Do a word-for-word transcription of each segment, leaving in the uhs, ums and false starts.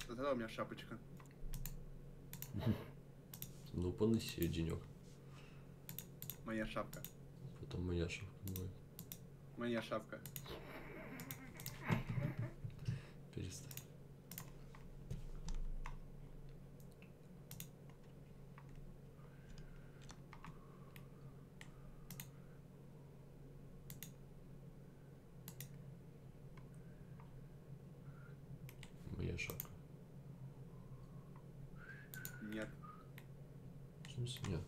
Тогда у меня шапочка. Ну, поноси денек. Моя шапка. Потом моя шапка будет. Моя шапка. Перестань. Моя шапка. Нет. В смысле нет?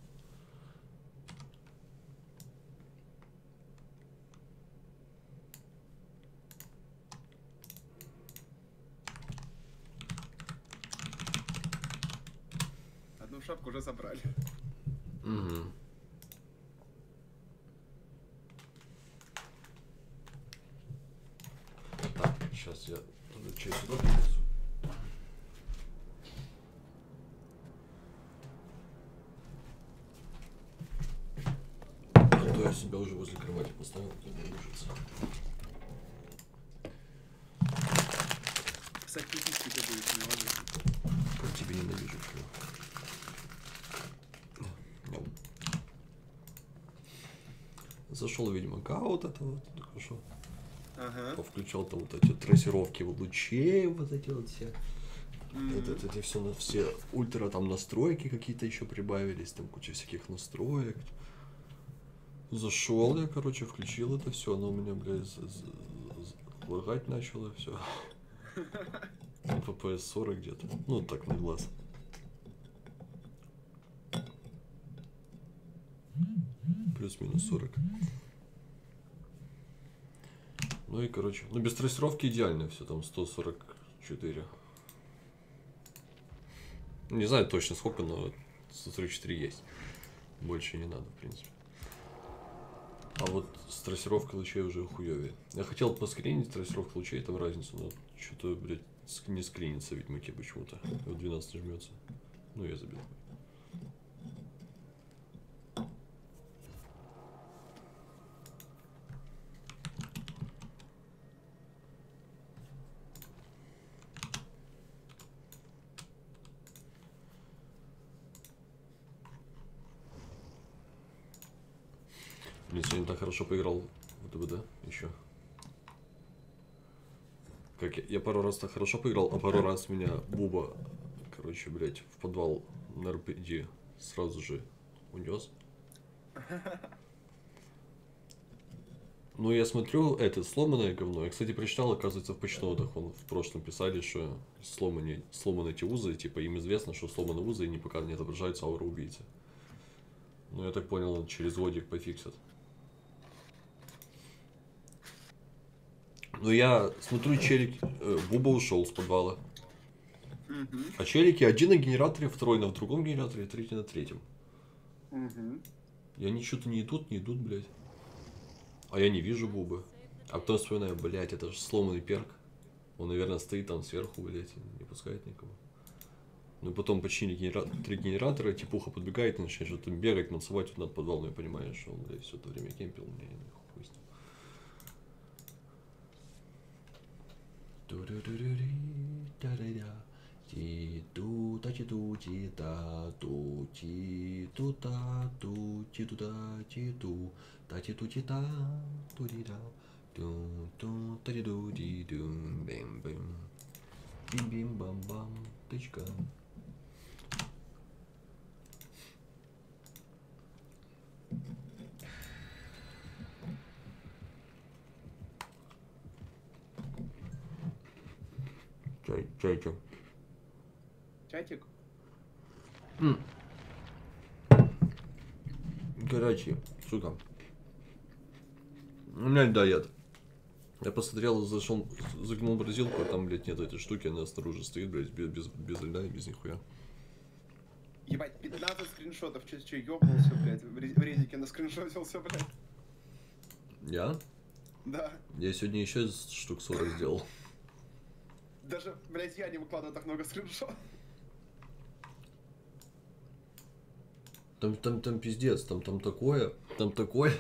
Одну шапку уже забрали. Угу. Так, сейчас я туда чай сюда принесу. А то я себя уже возле кровати поставил, туда ложится. Кстати, пиписьки ты будешь не ложить. Как тебе ненавижу, что? Зашел, видимо, гаут это вот, хорошо. Ага. Повключал там вот эти трассировки лучей, вот эти вот все. Mm-hmm. Это, это, это все, все ультра там настройки какие-то еще прибавились, там куча всяких настроек. Зашел я, короче, включил это все, оно у меня, блядь, лагать начало, все. эф пи эс сорок где-то, ну так на глаз. Плюс-минус сорок. Ну и, короче, ну без трассировки идеально все, там сто сорок четыре. Не знаю точно сколько, но сто сорок четыре есть. Больше не надо, в принципе. А вот с трассировкой лучей уже хуёвее. Я хотел поскринить трассировку лучей, там разницу, но что-то, блядь, не скринится в Ведьмаке почему-то. Вот двенадцать жмется. Ну, я забил. Блин, сегодня так хорошо поиграл в ДБД еще. Как я, я пару раз так хорошо поиграл, а пару раз меня Буба, короче, блядь, в подвал на эр пи ди сразу же унес. Ну, я смотрю, это сломанное говно. Я, кстати, прочитал, оказывается, в почнотах он в прошлом писали, что сломаны, сломаны эти узы, типа им известно, что сломаны узы и не пока не отображается аура убийцы. Ну, я так понял, через годик пофиксят. Ну, я смотрю, челик, э, Буба ушел с подвала. Mm-hmm. А челики один на генераторе, второй на другом генераторе, третий на третьем. Mm-hmm. И они что-то не идут, не идут, блядь. А я не вижу Бубы. А потом вспоминаю, блядь, это же сломанный перк. Он, наверное, стоит там сверху, блядь, не пускает никого. Ну и потом починили генера... три генератора, типуха подбегает и начинает что-то бегать, танцевать тут над подвалом. Я понимаю, что он, блядь, все это время кемпил, мне нахуй с ним. Ти ту та ти ту ти та ту ти ту та ту ти ту та ти ту та ти ту ти та ту ти та ту ту та ти ту ти ту бим бим бим бим бам бам тычка. Чай, чай, чай. Чатик? М. Горячий, сука. У меня льдоед. Я посмотрел, зашел, загнул морозилку, а там, блядь, нет этой штуки, она снаружи стоит, блядь, без, без, без льда и без нихуя. Ебать, пятнадцать скриншотов, че, че ёбнулся, блядь, в резике наскриншотился, блядь. Я? Да. Я сегодня еще штук сорок сделал. Даже, блядь, я не выкладываю так много скриншотов. Там, там, там пиздец, там, там такое, там такое.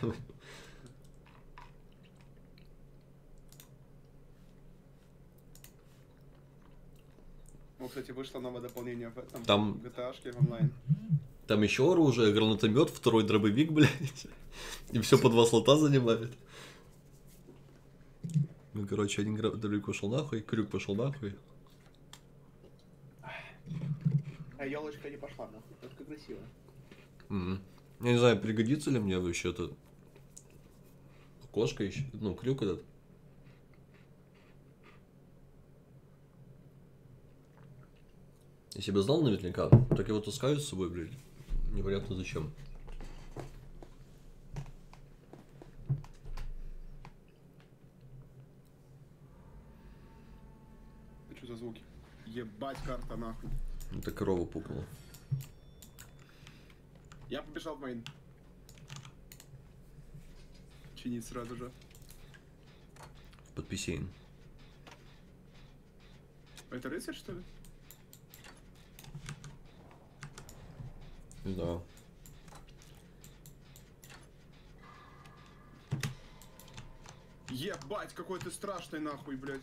Ну, кстати, вышло новое дополнение в этом Там- в джи ти эй-шке в онлайн. Там еще оружие, гранатомет, второй дробовик, блядь. И все по два слота занимает. Ну, короче, один гра- дробовик пошел нахуй, крюк пошел нахуй. А елочка не пошла нахуй, только красиво. Мгм. Я не знаю, пригодится ли мне вообще это кошка еще, ну, крюк этот. Если бы знал наверняка, так его таскаю с собой, блядь. Непонятно зачем. Это что за звуки? Ебать карта нахуй. Это корова пукнула. Я побежал в мейн. Чинить сразу же. Под писейн. Это рыцарь, что ли? Не знаю. Ебать, какой ты страшный нахуй, блядь.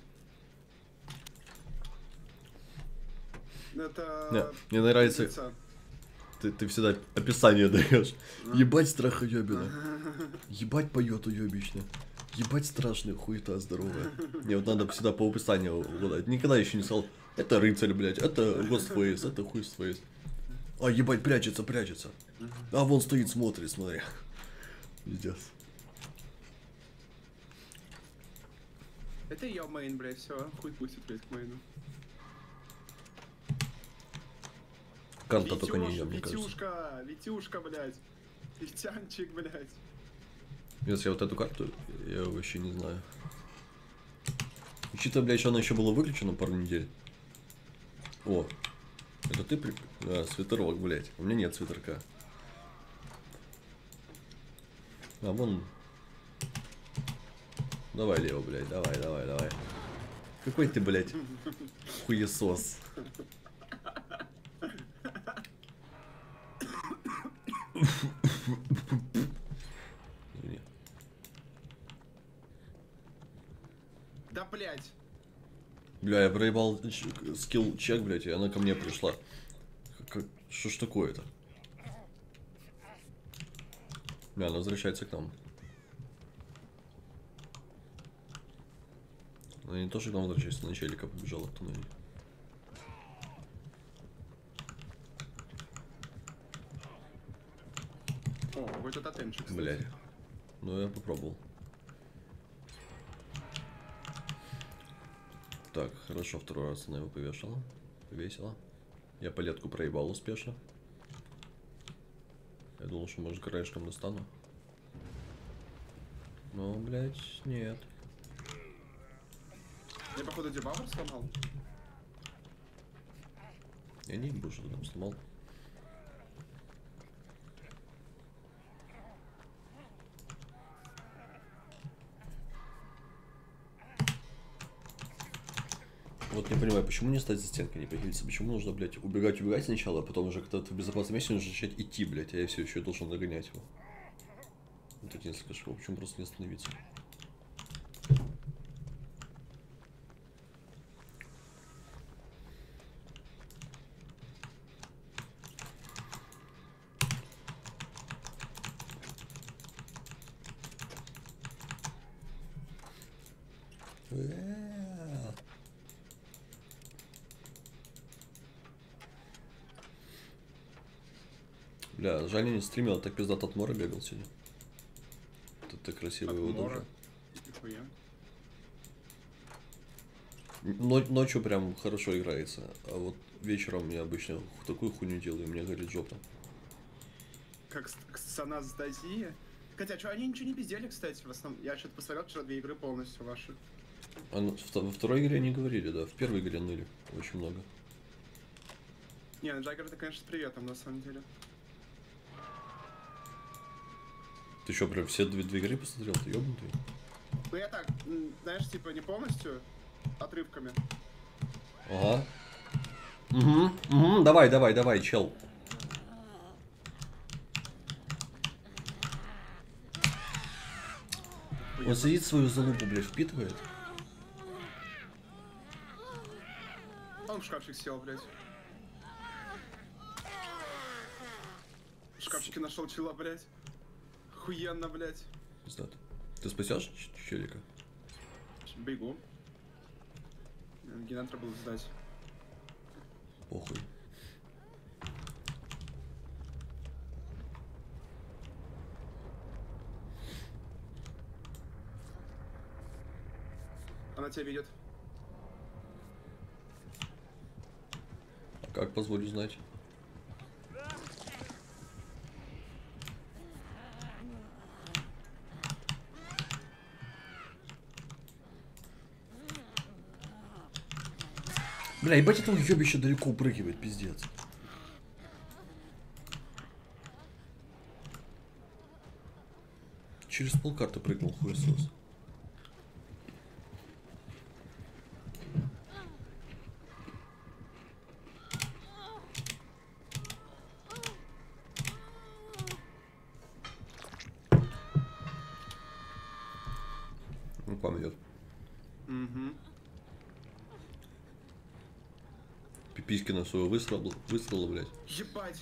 Это... Не, мне нравится, пиздеца. ты, ты всегда описание даешь. Ебать страхоебина. Ебать поет уебищно. Ебать страшная хуета здоровая. Не, вот надо всегда по описанию угадать. Никогда еще не сказал, это рыцарь, блядь, это Гостфейс, это Хуйстфейс. А, ебать, прячется, прячется. А, вон стоит, смотрит, смотри. Пиздец. Это я мейн, блядь, все, хуй пустит, блядь, к мейну. Карта только не ее, мне кажется. Витюшка, Витюшка, блядь. Витянчик, блядь. Если вот эту карту, я вообще не знаю. Учитывая, блядь, что она еще была выключена пару недель. О, это ты при... А, свитерок, блядь. У меня нет свитерка. А, вон... Давай, Лео, блядь, давай, давай, давай. Какой ты, блядь, хуесос. Извини. Да, блядь. Бля, я проебал ч- скилл чек, блядь, и она ко мне пришла. Как... Что ж такое-то? Бля, она возвращается к нам. Она не то, что к нам возвращается, на челика побежала в туннеле. О, какой-то тотемчик, кстати. Блядь. Ну, я попробовал. Так, хорошо, второй раз она его повешала. Повесила. Я палетку проебал успешно. Я думал, что, может, краешком достану. Но, блядь, нет. Я, походу, дебафер сломал. Я не ебу, что ты там сломал. Вот не понимаю, почему не стать за стенкой, не похилиться? Почему нужно, блядь, убегать, убегать сначала, а потом уже когда ты в безопасном месте нужно начать идти, блядь, а я все еще должен догонять его. Вот эти несколько шагов, почему просто не остановиться? Бля, жаль, я не стримил, а так пиздато от Мора бегал сегодня. Ты так красиво От его Мора? даже. Нихуя. Но, ночью прям хорошо играется, а вот вечером я обычно такую хуйню делаю, у меня горит жопа. Как с Анастасия. Хотя, что, они ничего не пиздели, кстати, в основном. Я что-то посмотрел вчера две игры полностью ваши. А ну, в- во второй игре не говорили, да, в первой игре ныли очень много. Не, ну Джаггер это, конечно, с приветом, на самом деле. Ты что, прям все две, две игры посмотрел? Ты ёбнутый? Ну я так, м, знаешь, типа не полностью, отрывками. Ага. Угу, угу, давай, давай, давай, чел. Он сидит свою залупу, блядь, впитывает. О, Он в шкафчик сел, блядь. В шкафчике нашел чела, блядь. Охуенно, блядь. Пиздат. Ты спасешь челика? Бегу. Генератор был сдать. Похуй. Она тебя видит. А как позволю знать? Бля, ебать, это уёбище далеко упрыгивает, пиздец. Через полкарты прыгнул, хуесос. Ну, пам идет. Угу. Пиписьки на свою выстрел, выстрела, блядь. Ебать.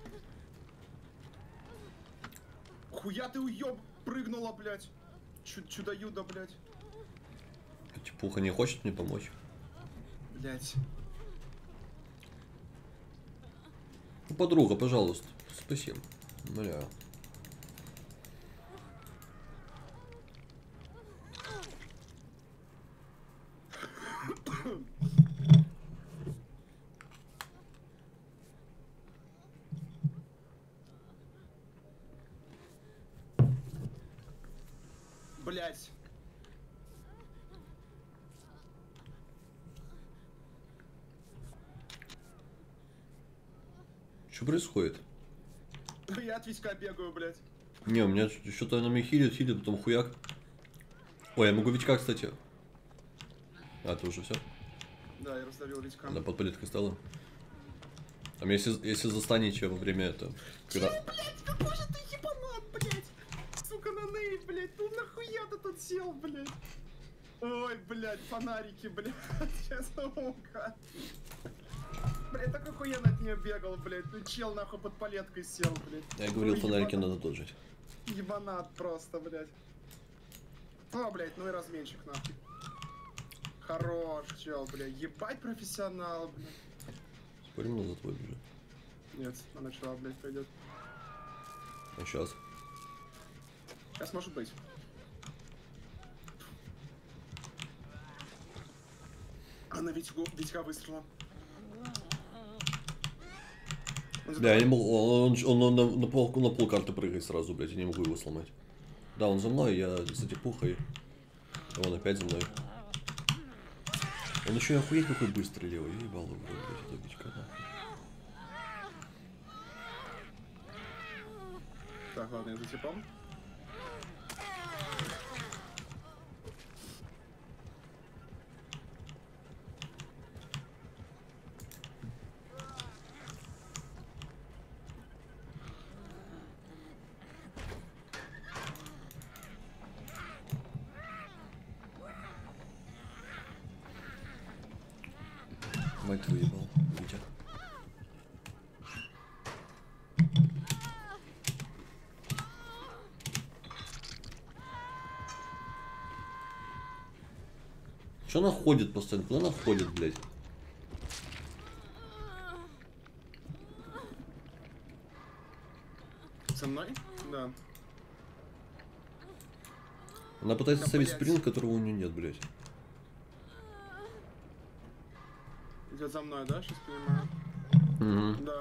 Хуя ты уёб прыгнула, блядь. Чудо-юдо, блядь. Типуха не хочет мне помочь? Блядь. Ну, подруга, пожалуйста, спасибо. Бля. Блядь. Что происходит? Я от Витька бегаю, блядь. Не, у меня что-то на меня хилит, хилит, потом хуяк. Ой, я могу Витька, кстати. А, ты уже все? Да, я раздавил Витька. Она под палеткой стала. А мне если, если застанете во время этого... Когда... Блядь, какой же ты ебанат, блядь. Сука, на ней, блядь. Ну нахуя ты тут сел, блядь. Ой, блядь, фонарики, блядь. Я сука. Блядь, так охуенно от нее бегал, блядь. Ну чел нахуй под палеткой сел, блядь. Я говорил, Ой, фонарики ебанат. надо дожить. Ебанат просто, блядь. О, блядь, ну и разменчик, нахуй. Хорош, чел, блядь. Ебать профессионал, блядь. Спорим, на за твой бежит. Нет, она начала, блядь, пойдет. А сейчас? Сейчас может быть. Она Витьку, Витька выстрела. Да, я не могу, он, он, он на, на, пол, на пол карты прыгает сразу, блядь, я не могу его сломать. Да, он за мной, я за типухой. Он опять за мной. Он еще и охуеть какой быстрый левый, я ебал его, блядь, это бичка, нахуй. Так, ладно, я за типом. Мать твою ебал, Витя. Что она ходит постоянно? Куда она ходит, блядь? Со мной? Да. Она пытается Да, ставить блядь. спринт, которого у нее нет, блядь. Идет за мной, да, сейчас понимаю? Угу. Да.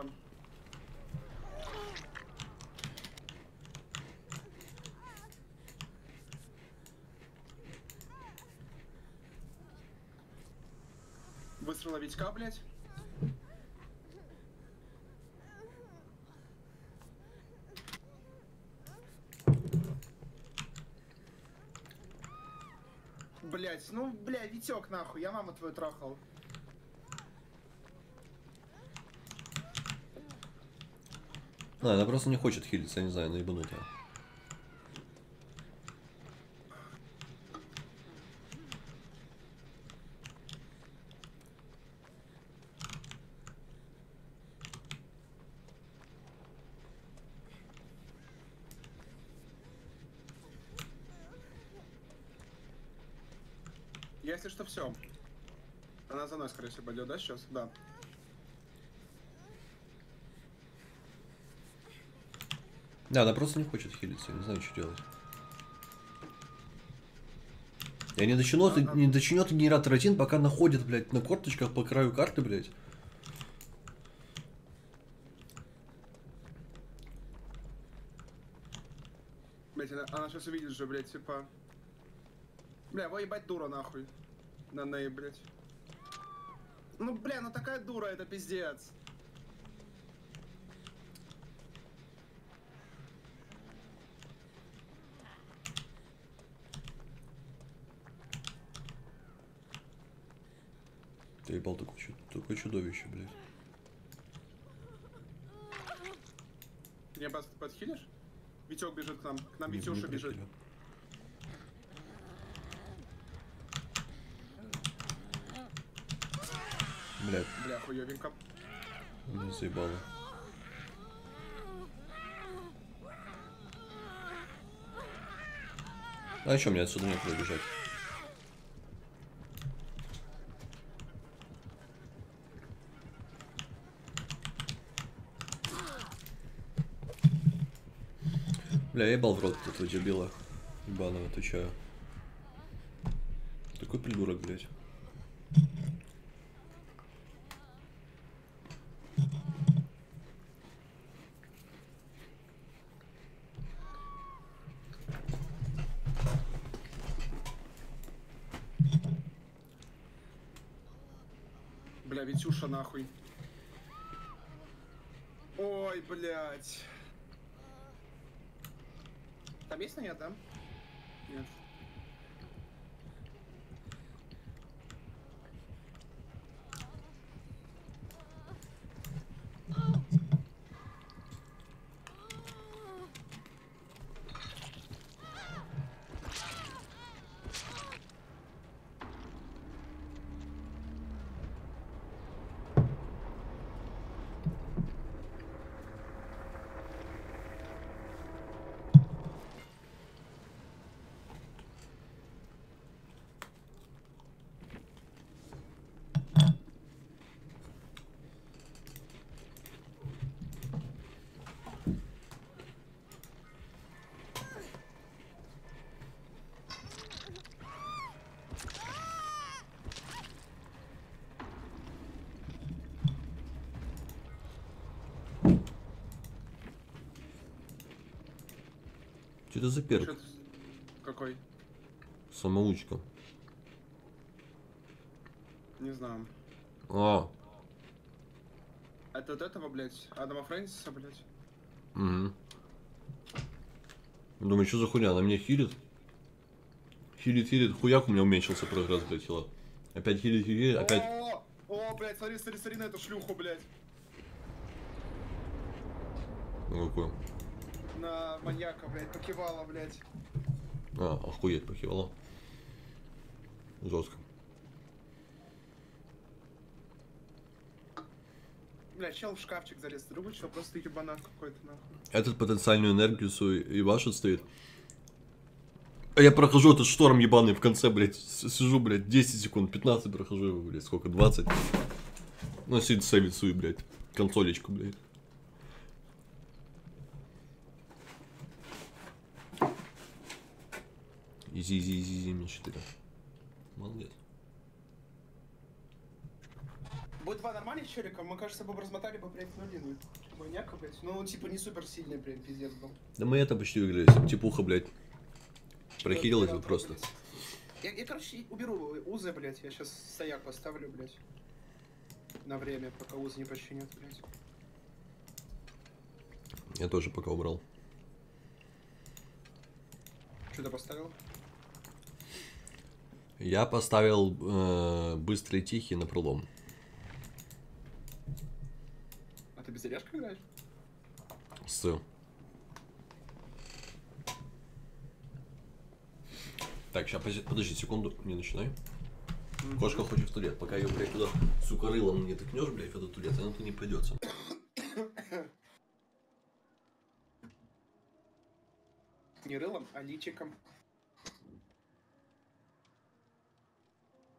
Выстрела Витька, блядь. Блять, ну, бля, Витек, нахуй, я маму твою трахал. А, она просто не хочет хилиться, я не знаю, наебануть я. Если что, все. Она за мной, скорее всего, пойдет, да, сейчас? Да. Да, она просто не хочет хилиться, я не знаю, что делать. Я не дочиню, а, не дочиню генератор один, пока находит, блядь, на корточках по краю карты, блядь. Блядь, она, она сейчас увидит же, блядь, типа... Бля, во ебать дура, нахуй. На ней, блядь. Ну, бля, ну такая дура, это пиздец. Ты ебал такое, такое чудовище, блядь. Меня просто подхилишь? Витек бежит к нам. К нам Не- Витюша не бежит. прохилю. Блядь, Бля, хуёвенько. меня заебало. А что, мне отсюда некуда бежать? Бля, я ебал в рот этого дебила. Ебаного, отвечаю. Такой придурок, блядь. Бля, Витюша, нахуй. Ой, блядь. Там есть на нет, да? Нет. Что это за перк? Чё ты- Какой? Самоучка. Не знаю. А, Это от этого, блядь, Адама Фрэнсиса, блядь. угу. Думаю, что за хуйня? Она меня хилит? Хилит, хилит. Хуяк, у меня уменьшился прогресс, блядь, хила. Опять хилит, хилит, опять... О, о, блядь, смотри, смотри, смотри на эту шлюху, блядь. Ну какой? На маньяка, блядь, покивала, блядь. А, охуеть, похивала. Жестко. Бля, чел в шкафчик залез. Другой чел, просто ебанат какой-то, нахуй. Этот потенциальную энергию свою и вашу стоит. А я прохожу этот шторм ебаный в конце, блядь. с- Сижу, блядь, десять секунд, пятнадцать прохожу его, блядь, сколько, двадцать. Ну, сидит совицу, блядь. Консолечку, блядь. Изи, изи, изи, изи, мне четыре. Молодец. Будет два нормальных челика, мы, кажется, бы размотали бы, блядь, нулину. Маньяка, блядь. Ну, он, типа, не супер сильный, блядь, пиздец был. Да мы это почти выиграли, если бы типуха, блядь. Прохилилась бы просто. Блядь. Я, я, короче, уберу узы, блядь. Я сейчас стояк поставлю, блядь. На время, пока узы не починят, блядь. Я тоже пока убрал. Что ты поставил? Я поставил э, быстрый тихий на пролом. А ты без заряжка играешь? С. Так, сейчас подожди секунду, не начинай. Mm-hmm. Кошка хочет в туалет. Пока ее, блядь, туда сука рылом не тыкнешь, блядь, в этот туалет, она туда не пойдется. Не рылом, а личиком.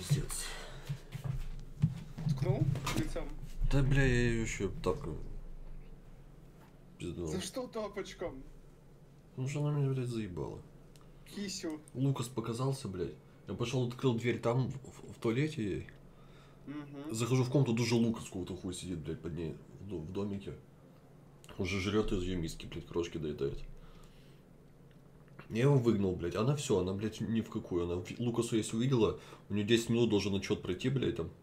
пиздец. Ткнул лицом? Да, бля, я ее еще так пиздал. За что тапочком? Ну что она меня, блядь, заебала. Кисю. Лукас показался, блядь. Я пошел, открыл дверь там, в, в туалете ей. Угу. Захожу в комнату, даже Лукас какого-то хуй сидит, блядь, под ней в, в домике. Уже жрет из ее миски, блядь, крошки доедает. Я его выгнал, блядь. Она все, она, блядь, ни в какую. Она Лукасу, если увидела, у нее десять минут должен отчет пройти, блядь, там.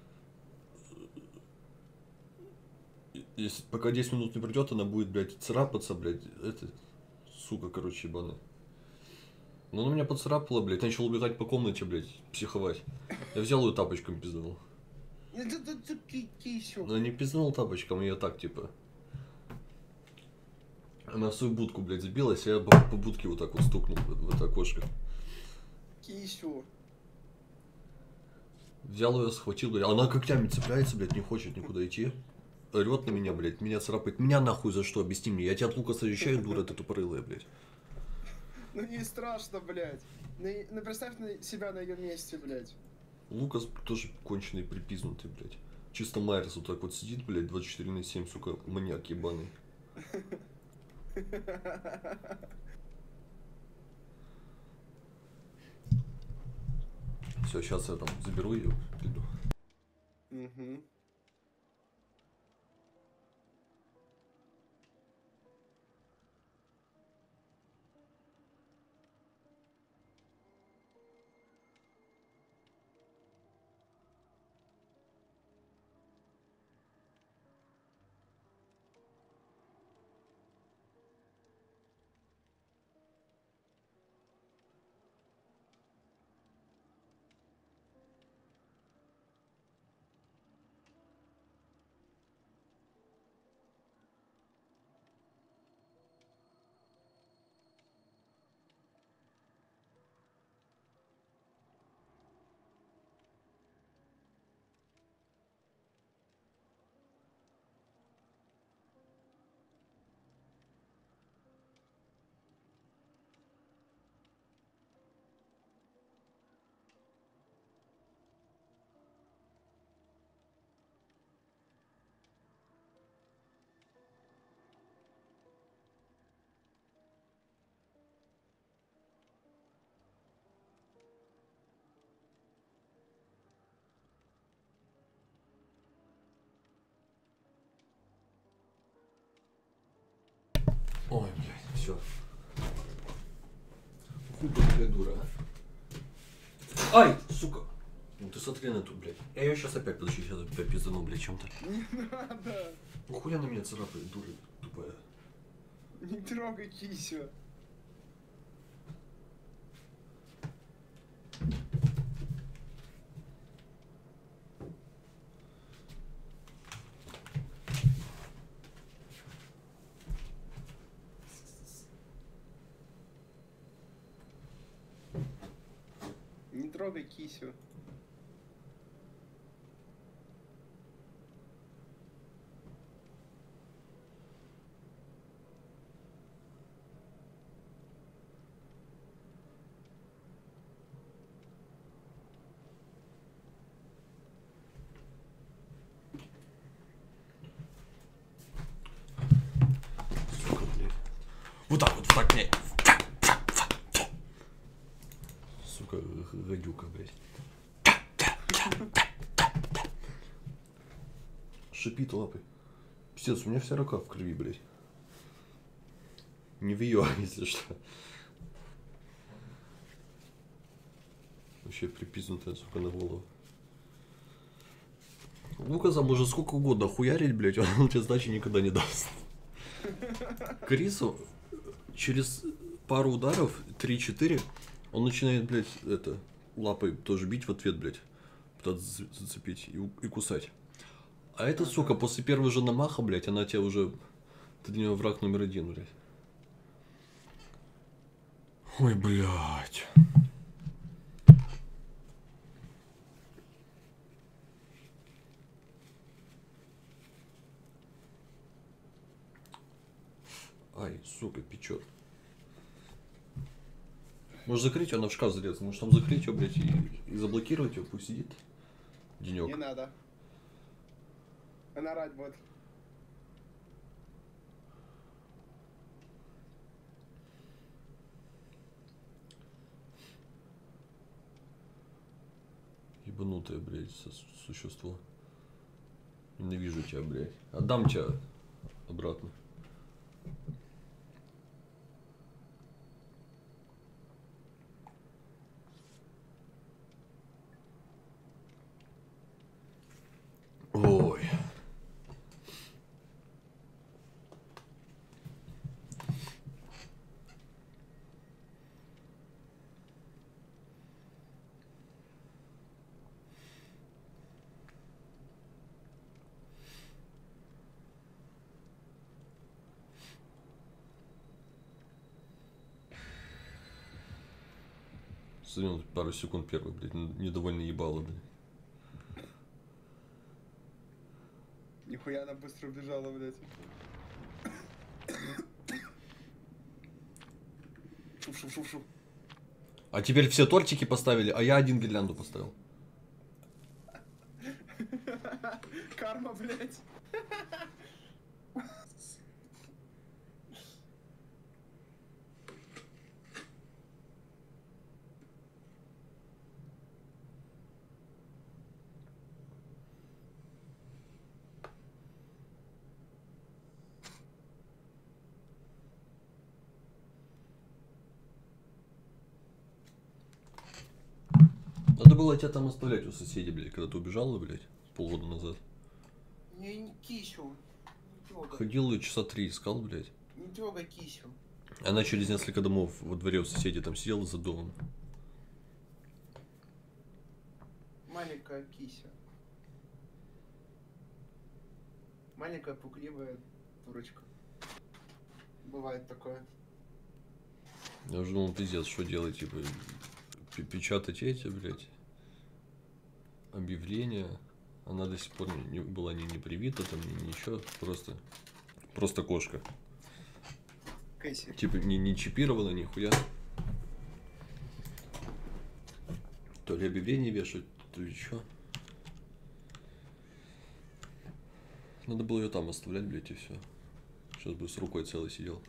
Если пока десять минут не придет, она будет, блядь, царапаться, блядь. Это, сука, короче, ебаная. Но она меня поцарапала, блядь. Начал убегать по комнате, блядь, психовать. Я взял ее тапочком пизданул. Кисю. Но не пизданул тапочком, я так, типа. Она в свою будку, блядь, забилась, а я по, по будке вот так вот стукнул в, в это окошко. Кисю. Взял ее, схватил, блядь. Она когтями цепляется, блядь, не хочет никуда идти. Орет на меня, блядь, меня царапает. Меня нахуй за что? Объясни мне. Я тебя от Лукаса защищаю, дура ты тупорылая, блядь. Ну не страшно, блядь. Ну, ну представь на себя на ее месте, блядь. Лукас тоже конченый, припизнутый, блядь. Чисто Майерс вот так вот сидит, блядь, двадцать четыре на семь, сука, маньяк ебаный. Все, сейчас я там заберу ее, приду. Угу. Ой, блядь, все. Хуй такая дура, а? Ай, сука! Ну ты смотри на эту, блядь. Я ее сейчас опять, подожди, сейчас опять пиздану, блядь, чем-то. Не надо. Ну хуя на меня царапает, дура тупая. Не трогай кисю. Не трогай кисю. Сука, блядь. Вот так вот, вот так, блядь. Сука, гадюка, блядь. Шипит лапой. Пиздец, у меня вся рука в крови, блядь. Не в ее, если что. Вообще припизнутая, сука, на голову. Лукаса может сколько угодно хуярить, блядь, он тебе сдачи никогда не даст. Крису через пару ударов, три-четыре, он начинает, блядь, это, лапой тоже бить в ответ, блядь. Пытаться зацепить и, и кусать. А эта, сука, после первого же намаха, блядь, она тебя уже... Ты для нее враг номер один, блядь. Ой, блядь. Ай, сука, печет. Может закрыть, она в шкаф залез. Может там закрыть его, блядь, и, и заблокировать его, пусть сидит. Денек. Не надо. Она орать будет. Ебанутое, блядь, существо. Ненавижу тебя, блядь. Отдам тебя обратно. Ой. Смотри, он пару секунд первый, блядь, недовольно ебало, блядь. Нихуя она быстро убежала, блядь. Шу-шу-шу-шу. А теперь все тортики поставили, а я один гирлянду поставил. Карма, блядь. Надо было тебя там оставлять у соседей, блядь, когда ты убежала, блядь, полгода назад. Я не кисю. Не трогай. Ходил и часа три искал, блядь. Не трогай кисю. Она через несколько домов во дворе у соседей там сидела за домом. Маленькая кися. Маленькая пугливая дурочка. Бывает такое. Я уже думал, пиздец, что делать, типа, печатать эти, блядь, объявления. Она до сих пор не, была не, не привита, там, ни, ничего, просто, просто кошка. Кэсси. Типа, не, не чипирована, нихуя. То ли объявление вешать, то ли что. Надо было ее там оставлять, блядь, и все. Сейчас бы с рукой целый сидел.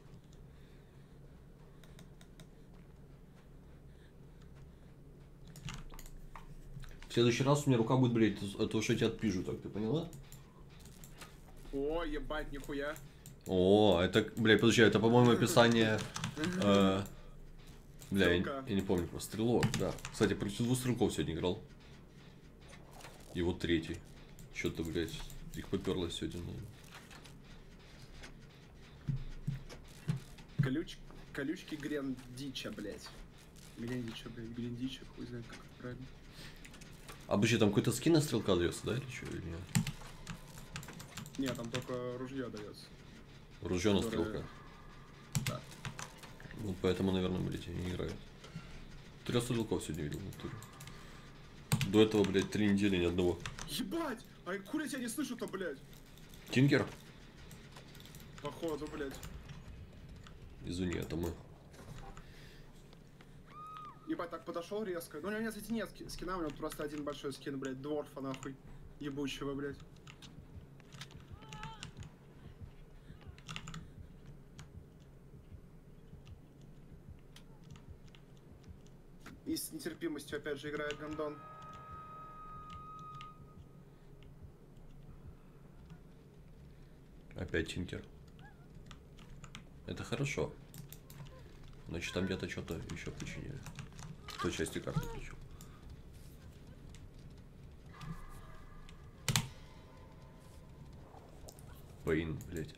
В следующий раз у меня рука будет, блядь, от того, что я тебя отпижу, так, ты поняла? О, ебать, нихуя. О, это, блядь, подожди, это, по-моему, описание... э, бля, я, я не помню, про стрелок, да. Кстати, против двух стрелков сегодня играл. И вот третий. Что-то, блядь, их поперлось сегодня. Колюч... Колючки Грендича, блядь. Грендича, блядь, Грендича, хуй знает, как это правильно. А, подожди, там какой-то скин на стрелка дается, да, или что, или нет? Нет, там только ружье дается. Ружье на Которое... стрелка. Да. Вот поэтому, наверное, блядь, я не играю. Трех стрелков сегодня видел в натуре. До этого, блядь, три недели ни одного. Ебать! А хули я тебя не слышу-то, блядь? Тинкер? Походу, блядь. Извини, это мы. Ебать, так подошел резко. Ну, у него нет, кстати, нет скина, у него просто один большой скин, блядь, дворфа, нахуй. Ебучего, блядь. И с нетерпимостью опять же играет Гондон. Опять Тинкер. Это хорошо. Значит, там где-то что-то еще починили. В той части карты причем. Пейн, блять.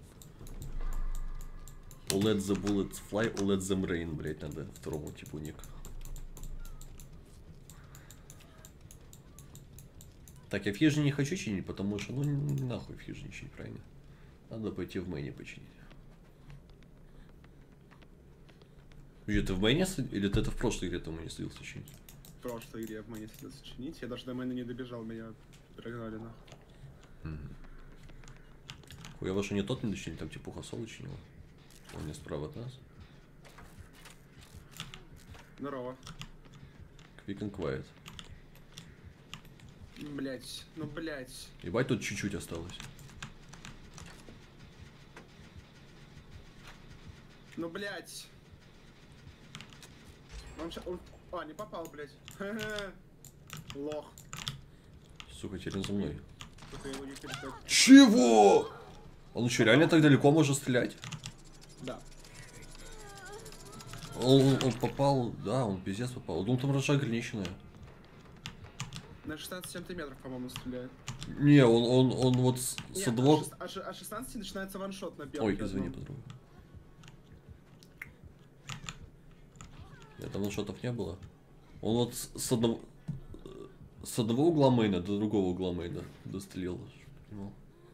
Let the bullets fly, let them rain, блять, надо второму типу ник. Так, я в хижине не хочу чинить, потому что, ну, нахуй в хижине чинить, правильно? Надо пойти в мэне починить. Где ты в мэне или ты это в прошлой игре там не слился чинить? В прошлой игре в мэне слился чинить. Я даже до мэна не добежал, меня прогнали нахуй. Mm-hmm. Я вашу не тот не дочинил, там типуха соло чинила. Он не справа от нас. Здорово. Quick and quiet. Блять, ну блять. Ебать, тут чуть-чуть осталось. Ну блять. Он, ща- он... А, не попал, блять. Лох. Сука, теперь он за мной. Только его не перестать. Чего? Он еще реально так далеко может стрелять? Да. Он, он попал, да, он пиздец попал. Я думал, там рожа ограниченная. На шестнадцать сантиметров, по-моему, стреляет. Не, он, он, он вот с, с Нет, одного... от шест- от ше- от шестнадцати начинается ваншот на первом. Ой, извини, подруга. Нет, там ваншотов не было. Он вот с, с одного... С одного угла мейна до другого угла мейна дострелил. Понимал?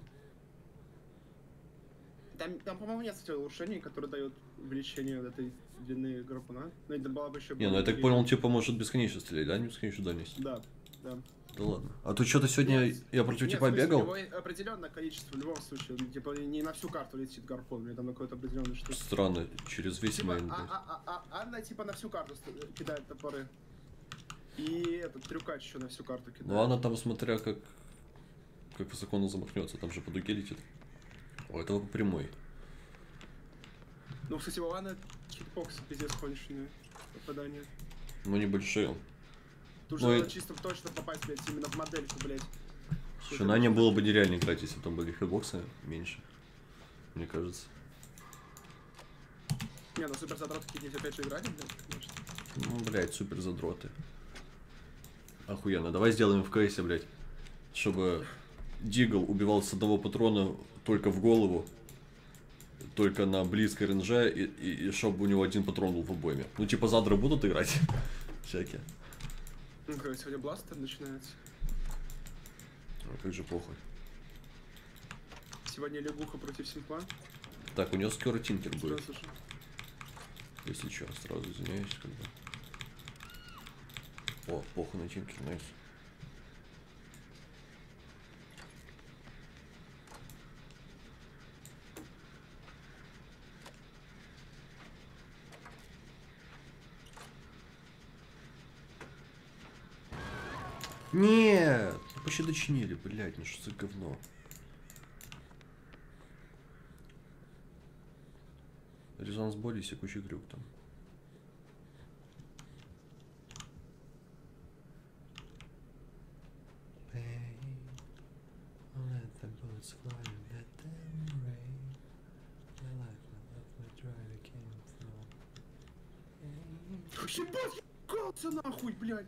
Там, там по-моему, нет, кстати, улучшений, которые дают увеличение вот этой длины гарпуна. Ну, это было бы еще... Не, ну я так понял, он типа может бесконечно стрелять, да? Не бесконечную дальность. Да, да. Да ладно. А то что-то сегодня Нет, я против Нет, типа в смысле, бегал. у него определенное количество в любом случае. Типа не на всю карту летит гарпун, или там на какой-то определенный штук. Странно, через весь Типа, мейн, а, блядь. а, а, а, Анна типа на всю карту ст- кидает топоры. И этот трюкач еще на всю карту кидает. Ну она там, смотря как... Как высоко она замахнется, там же по дуге летит. У этого по прямой. Ну, кстати, у Анны хитбоксы пиздец конченые. Попадания. Ну небольшие. Тут Ну же и- надо чисто точно попасть, блядь, именно в модельку, блядь. Слушай, на не было бы нереально играть, если бы там были хитбоксы меньше. Мне кажется. Не, ну супер задрот какие-нибудь опять же играли, блядь, конечно. Ну, блядь, супер задроты. Охуенно. Давай сделаем в кейсе, блядь. Чтобы Дигл убивал с одного патрона только в голову. Только на близкой ренже. И, и, и чтобы у него один патрон был в обойме. Ну, типа, задры будут играть. Всякие. Ну, как сегодня бластер начинается. А как же похуй. Сегодня лягуха против симпла. Так, у него скоро тинкер Да, будет. слушай. Если что, сразу извиняюсь, как бы. О, похуй на тинкер, найс. Нет! Почти дочинили, блядь, ну что за говно. Резонанс боли и секущий крюк там. Ебать, ебался нахуй, блядь.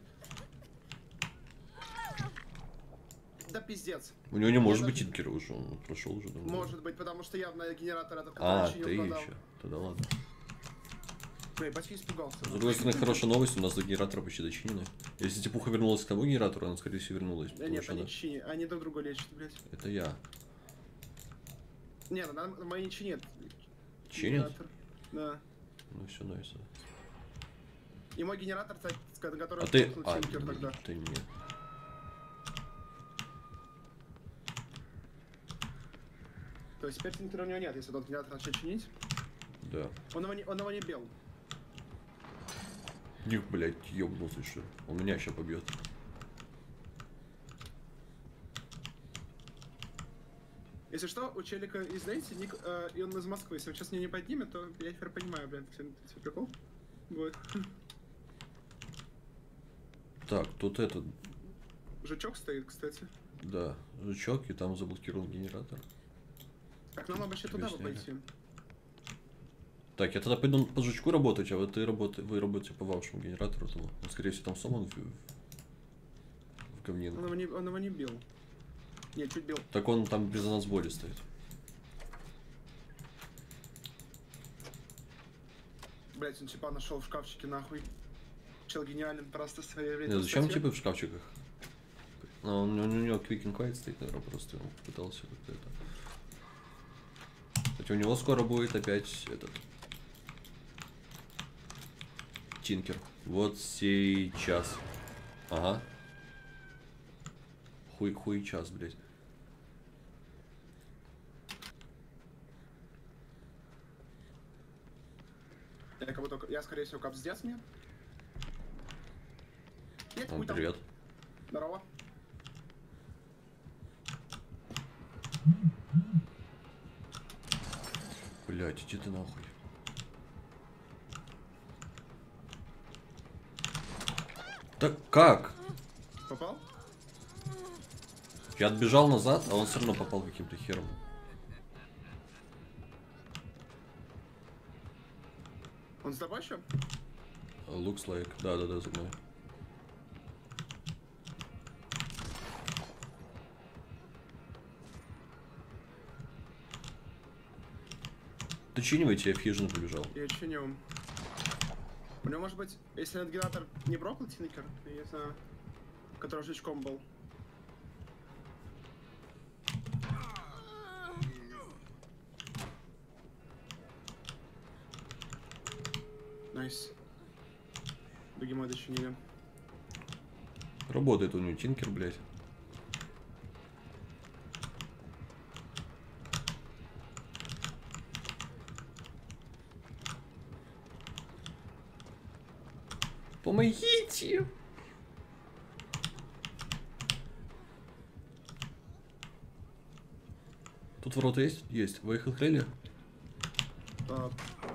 Да пиздец. У него не может Я быть даже- тинкера уже, он прошел уже давно. Может быть, потому что явно генератор этот, А, который ты еще не продал. еще. Тогда ладно. Ой, батьки испугался. С другой стороны, хорошая новость, у нас до генератора почти дочинены. Если типуха вернулась к тому генератору, она, скорее всего, вернулась. Да потому нет, что они она- чини, они друг друга лечат, блядь. Это я. Не, ну нам- мои не чинят. Чинят? Генератор. Да. Ну все, найс. И мой генератор, кстати, на который А ты... стукнул А, Тинкер не, тогда. ты не. То есть теперь Тинкера у него нет, если тот генератор начнет чинить. Да. Он его не, он его не бил. Ник, блядь, ёбнулся, что ли? Он меня сейчас побьет. Если что, у челика из Дэнси, ник, э, и он из Москвы. Если он сейчас меня не поднимет, то я теперь понимаю, блядь, все, все прикол будет. Так, тут этот... Жучок стоит, кстати. Да, жучок, и там заблокирован генератор. Так, нам вообще туда бы Объясняли. пойти. Так, я тогда пойду по жучку работать, а вот ты работай, вы работаете по вашему генератору. Тому. Он, скорее всего, там сломан в, в Он говнину. его не, он его не бил. Нет, чуть бил. Так он там без нас боли стоит. Блять, он типа нашел в шкафчике нахуй. Чел гениален, просто своей Не, зачем типа в шкафчиках? Ну, он, у него Quick and Quiet стоит, наверное, просто он пытался как-то это. Кстати, у него скоро будет опять этот Тинкер. Вот сейчас. Ага. Хуй хуй час, блядь. Я как будто, я скорее всего капздец мне. Блять, О, хуй там. привет. Здорово. Блять, иди ты нахуй. Так как? Попал? Я отбежал назад, а он все равно попал каким-то хером. Он с тобой еще? Looks like. Да-да-да, за мной. Ты чинивайте, я в хижину побежал. Я чиню. У него может быть, если этот генератор не брокл Тинкер, я не знаю, который жучком был. Найс. Бегемот дочинили. Работает у него тинкер, блядь. Помогите! Тут ворота есть? Есть. Вы их открыли? А,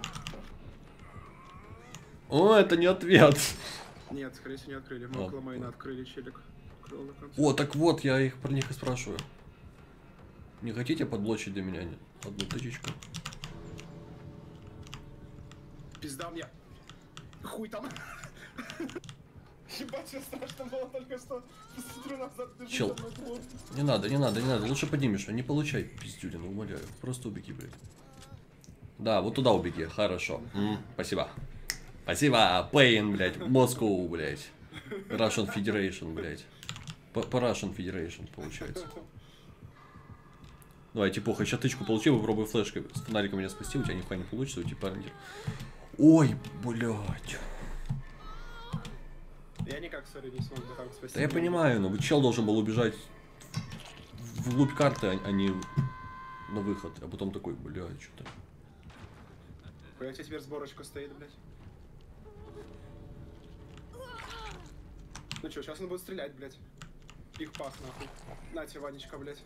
О, это не ответ. нет, скорее всего, не открыли. Мы А, около мейна а. открыли, челик. Открыл до конца. О, так вот, я их про них и спрашиваю. Не хотите подблочить для меня одну тычечку? Пизда мне. Хуй там. Ебать, что страшно было только что. Посмотрю назад, ты Чел. Не надо, не надо, не надо. Лучше поднимешь, а не получай пиздюлину, умоляю. Просто убеги, блядь. Да, вот туда убеги, хорошо. М, спасибо. Спасибо, Пейн, блядь. Москву, блядь. Russian Federation, блядь. По, по Russian Federation получается. Давай, типа, сейчас тычку получил, попробуй флешкой с фонариком меня спасти, у тебя нихуя не получится, у тебя рендер. Ой, блядь. Я никак, сори, не смог бы так спасти. Да я понимаю, но чел должен был убежать вглубь карты, а не на выход. А потом такой, блядь, что-то. Хуя тебе теперь сборочка стоит, блядь. Ну чё, сейчас он будет стрелять, блядь. Их пах, нахуй. На тебе, Ванечка, блядь.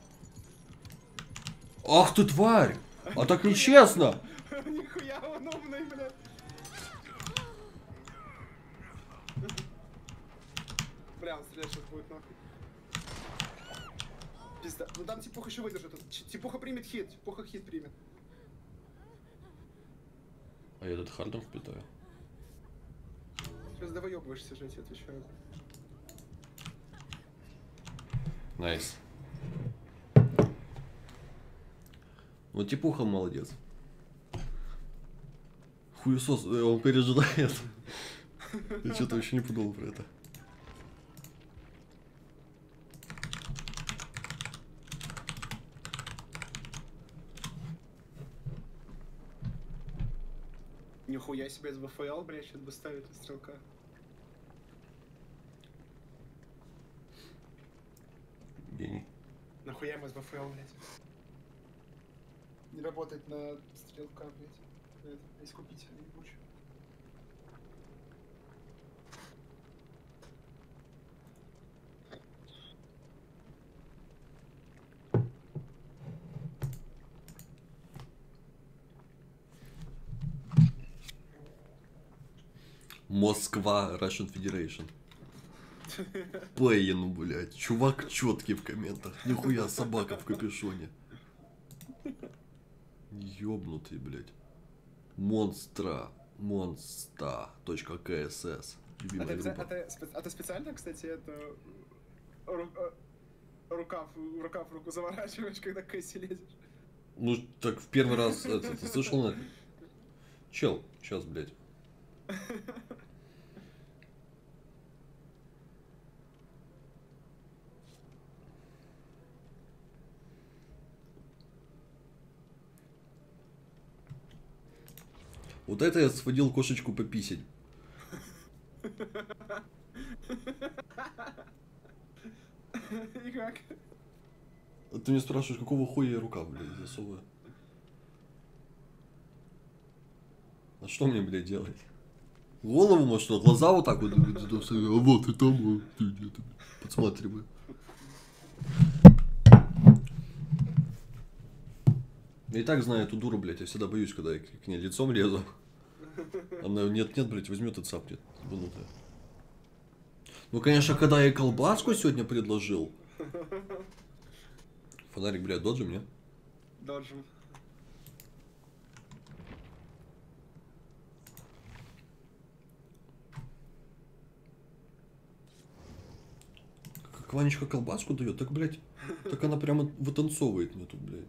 Ах ты тварь! А так нечестно! Нихуя он умный, блядь. Бля, он стрелять сейчас будет, нахуй. Пизда. Ну там типуха еще выдержит. Типуха примет хит. Типуха хит примет. А я этот хардом вплетаю. Сейчас довоебываешься же, я тебе отвечаю. Найс. Вот типуха молодец. Хуесос, э, он пережидает. Я что-то вообще не подумал про это. Нихуя себе из ВФЛ, блядь, сейчас бы ставить на стрелка. Гений. Нахуя им из ВФЛ, блядь. Не работает на стрелка, блядь. Это искупительный ебучий. Москва, Russian Federation. Пейн, блядь. Чувак четкий в комментах. Нихуя собака в капюшоне. Ёбнутый, блядь. Монстра. Монста. Точка КСС. А Любимая ты, группа. а, ты, спе- а ты специально, кстати, это... ру- э, рукав, рукав в руку заворачиваешь, когда к Кэсси лезешь? Ну, так в первый раз это, ты слышал? На... Чел, сейчас, блядь. Вот это я сводил кошечку пописать. И как? А ты меня спрашиваешь, какого хуя я рукав, блядь, засовываю? А что мне, блядь, делать? Голову, может, что, глаза вот так вот. А вот и там, подсматриваю. Я и так знаю эту дуру, блядь, я всегда боюсь, когда я к ней лицом лезу. Она нет-нет, блядь, возьмет и цапнет. Ебанутая. Ну, конечно, когда я колбаску сегодня предложил. Фонарик, блядь, доджи мне? Доджим. Как Ванечка колбаску дает, так, блядь, так она прямо вытанцовывает мне тут, блядь.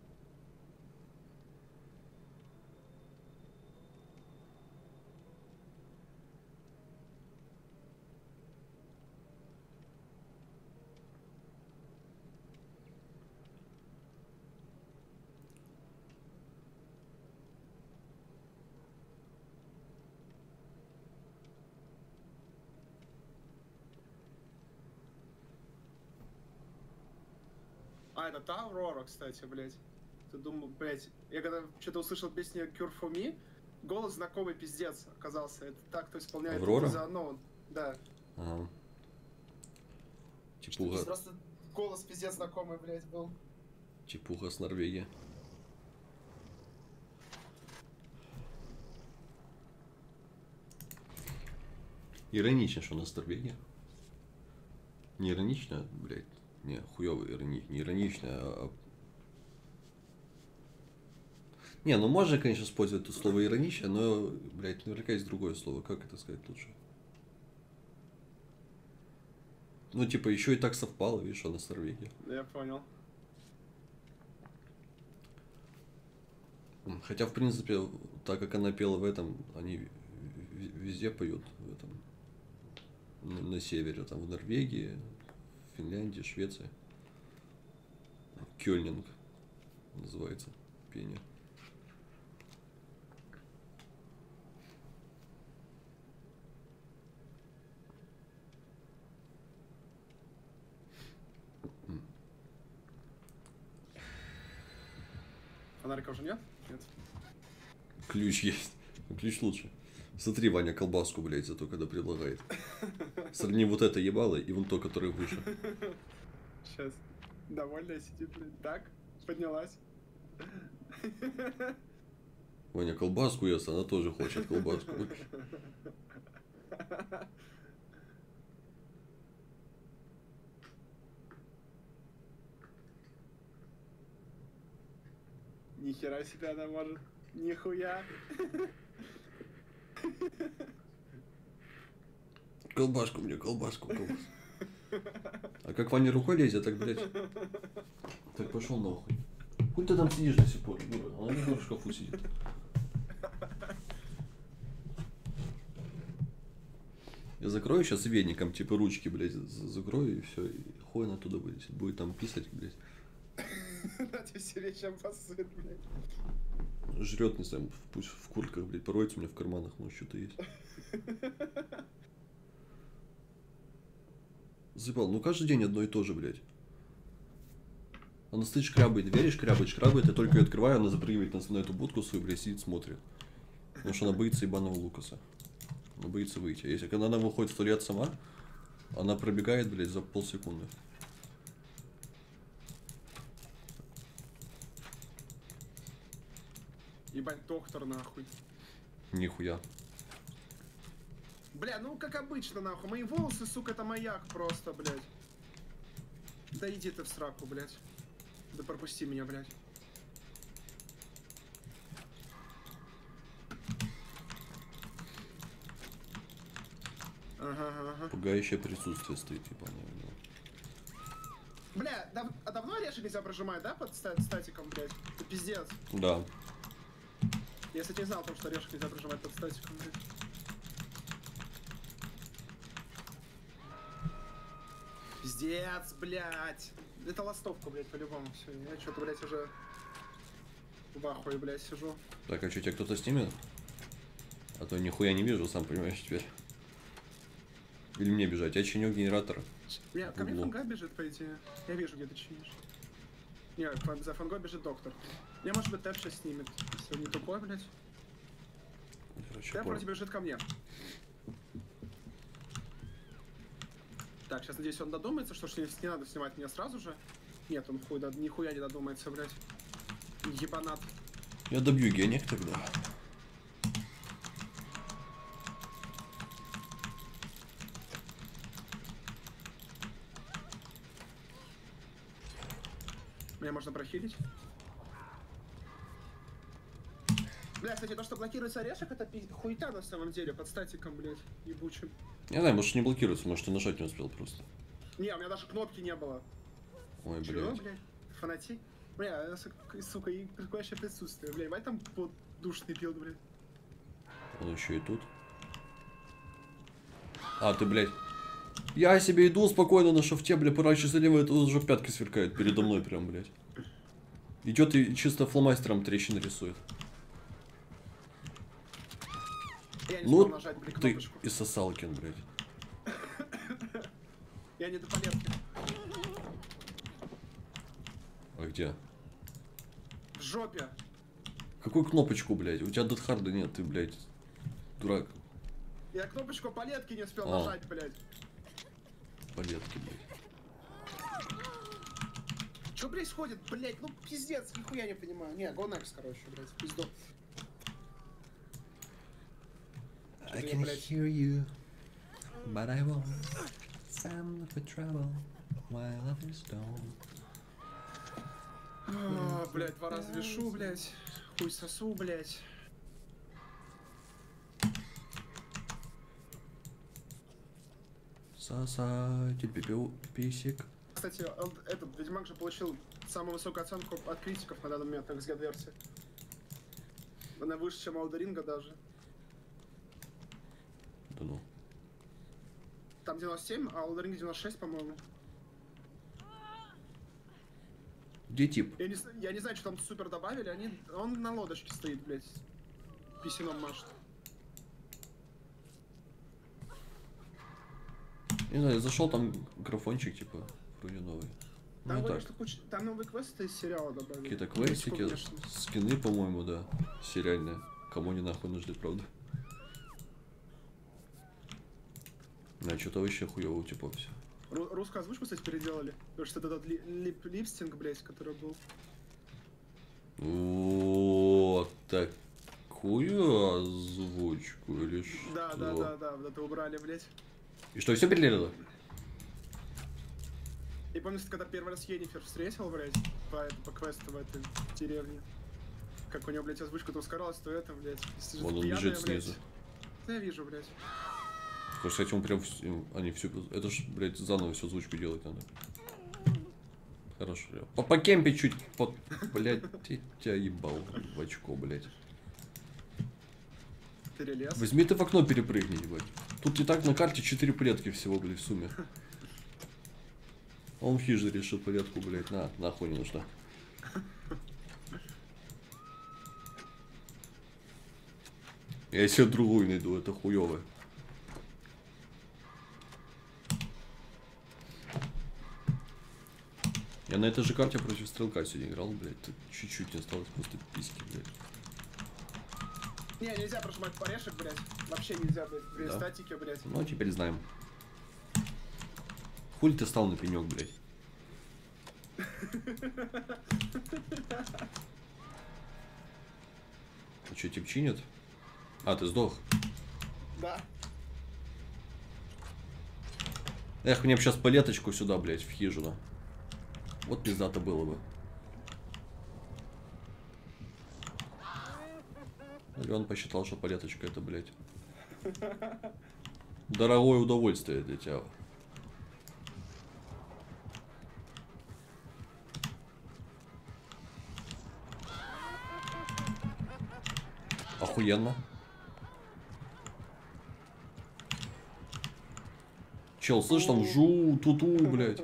А, это та Аврора, кстати, блядь. Ты думал, блядь, я когда что-то услышал песню Cure for Me, голос знакомый пиздец оказался. Это так, кто исполняет Аврора? The Unknown. Да. Ага. Что Чепуха. просто голос пиздец знакомый, блядь, был. Чепуха с Норвегии. Иронично, что у нас Норвегия. Не иронично, блядь. Не, хуёвый ирони... не иронично, а... Не, ну можно, конечно, использовать это слово иронично, но, блядь, наверняка есть другое слово. Как это сказать лучше? Ну, типа, еще и так совпало, видишь, она с Норвегии. Я понял. Хотя, в принципе, так как она пела в этом, они везде поют в этом. На, на севере, там, в Норвегии, Финляндии, Швеции. Кёльнинг называется пение. Фонарика уже нет? Нет. Ключ есть. Ключ лучше. Смотри, Ваня колбаску, блядь, зато когда предлагает. Сравни вот это ебало и вон то, которое выше. Сейчас. Довольная сидит, блядь. Так, поднялась. Ваня колбаску ест, она тоже хочет колбаску. Нихера себе она может. Нихуя. Колбаску мне, колбаску, колбаску. А как Ваня рукой лезет, так, блядь. Так, пошел нахуй. Хуй ты там сидишь до сих пор, дура? Она не в шкафу сидит. Я закрою сейчас веником, типа ручки, блядь, закрою и все, и хуй она оттуда вылезет. Будет там писать, блядь. На тебе сидеть, чем посыт, блядь. Жрет, не знаю, пусть в куртках, блядь, пороется у меня в карманах, может, что-то есть. Заебал, ну каждый день одно и то же, блядь. Она стоит, шкрабает, веришь, шкрабает, шкрабает, я только ее открываю, она запрыгивает на, на эту будку свою, блядь, сидит, смотрит. Потому что она боится ебаного Лукаса. Она боится выйти. Если когда она выходит в туалет сама, она пробегает, блядь, за полсекунды. Ебать, доктор, нахуй. Нихуя. Бля, ну как обычно, нахуй. Мои волосы, сука, это маяк просто, блядь. Да иди ты в сраку, блядь. Да пропусти меня, блядь. Ага, ага. Пугающее присутствие стоит, ебаное. Бля, дав а давно орешек нельзя прожимать, да, под ста статиком, блядь? Это пиздец. Да. Я, кстати, не знал о том, что орешек нельзя прожимать под статиком, блядь. Пиздец, блядь. Это ластовка, блядь, по-любому. Все, я что-то, блядь, уже в ахуе, блядь, сижу. Так, а что, тебя кто-то снимет? А то нихуя не вижу, сам понимаешь, теперь. Или мне бежать? Я чиню генератор. Бля, ко мне фанга бежит, по идее. Я вижу, где ты чинишь. Не, за фангой бежит доктор. Мне, может быть, Тэп сейчас снимет. Если он не тупой, блядь. Короче, Темп понял. вроде бежит ко мне. Так, сейчас, надеюсь, он додумается, что, что не надо снимать меня сразу же. Нет, он хуй, да, нихуя не додумается, блядь. Ебанат. Я добью геник тогда. Меня можно прохилить. Бля, кстати, то, что блокируется орешек, это пи... хуйта на самом деле, под статиком, блядь, ебучим. Не знаю, может не блокируется, может ты нажать не успел просто. Не, у меня даже кнопки не было. Ой, Чего, блядь. блядь? Фанати? Бля, сука, и прикольное присутствие, бля, ебать там под душный пил, блядь. Он еще и тут. А, ты, блядь. Я себе иду спокойно на шафте, бля, поворачиваюсь налево, это уже пятки сверкает передо мной прям, блядь. Идет и чисто фломастером трещины рисует. Я не Ну, смог нажать, блядь, ты кнопочку. и сосалкин, блядь. Я не до палетки. А где? В жопе. Какую кнопочку, блядь? У тебя дедхарда нет, ты, блядь, дурак. Я кнопочку палетки не успел А. нажать, блядь. Палетки, блядь. Что происходит, блядь? Ну, пиздец, нихуя не понимаю. Не, go next, короче, блядь, в пизду. I я, can блядь, hear you, but I won't stand for trouble while others don't. А, блядь, два раза вешу, блядь. Хуй сосу, блядь. Сосать тебе писик. Кстати, он- этот Ведьмак же получил самую высокую оценку от критиков на данный момент на икс джи-версии. Она выше, чем Elden Ring даже. Да ну. Там девяносто семь, а Elden Ring девяносто шесть, по-моему. Где тип? Я не, з- я не знаю, что там супер добавили, они, он на лодочке стоит, блядь. Писюном машет. Не знаю, я зашел, там графончик, типа, вроде новый. Там, Ну говорят, так, что куча... Там новые квесты из сериала добавили. какие-то Ну, квестики, конечно. скины, по-моему, да, сериальные. Кому не нахуй нужны, правда? Да, что-то вообще хуёво у типа все. Ру- русскую озвучку, кстати, переделали. Потому что этот ли- лип липстинг, блядь, который был. Вот такую озвучку или что? Да, да, да, да, вот это убрали, блядь. И что, все переделали? И помнишь, когда первый раз Йеннифер встретил, блядь, по, это, по квесту в этой деревне. Как у него, блядь, озвучка то ускоралась, то это, блядь. Если Вон он пьяная, бежит блядь. снизу. Да я вижу, блядь. Потому что, кстати, он прям... вс- им- Они всю... Это ж, блядь, заново всю озвучку делать надо. Хорошо. бля. По покемпе чуть под... Блядь, я тебя ебал в очко, блядь. Перелез. Возьми ты в окно перепрыгни, ебать. Тут и так на карте четыре плетки всего, блядь, в сумме. Он в хижине решил плетку, блядь, на, нахуй не нужна. Я себе другую найду, это хуёвая. Я на этой же карте против стрелка сегодня играл, блядь. Тут чуть-чуть не осталось, просто письки, блядь. Не, нельзя прожимать орешек, блядь. Вообще нельзя, блядь, при Да. статике, блядь. Ну, теперь знаем. Хули ты стал на пенек, блядь? А что, тип чинит? А, ты сдох. Да. Эх, мне бы сейчас палеточку сюда, блядь, в хижину. Вот пиздато было бы. Или он посчитал, что палеточка это, блядь, дорогое удовольствие для тебя. Охуенно. Чел, слышь, там жу, туту, блядь.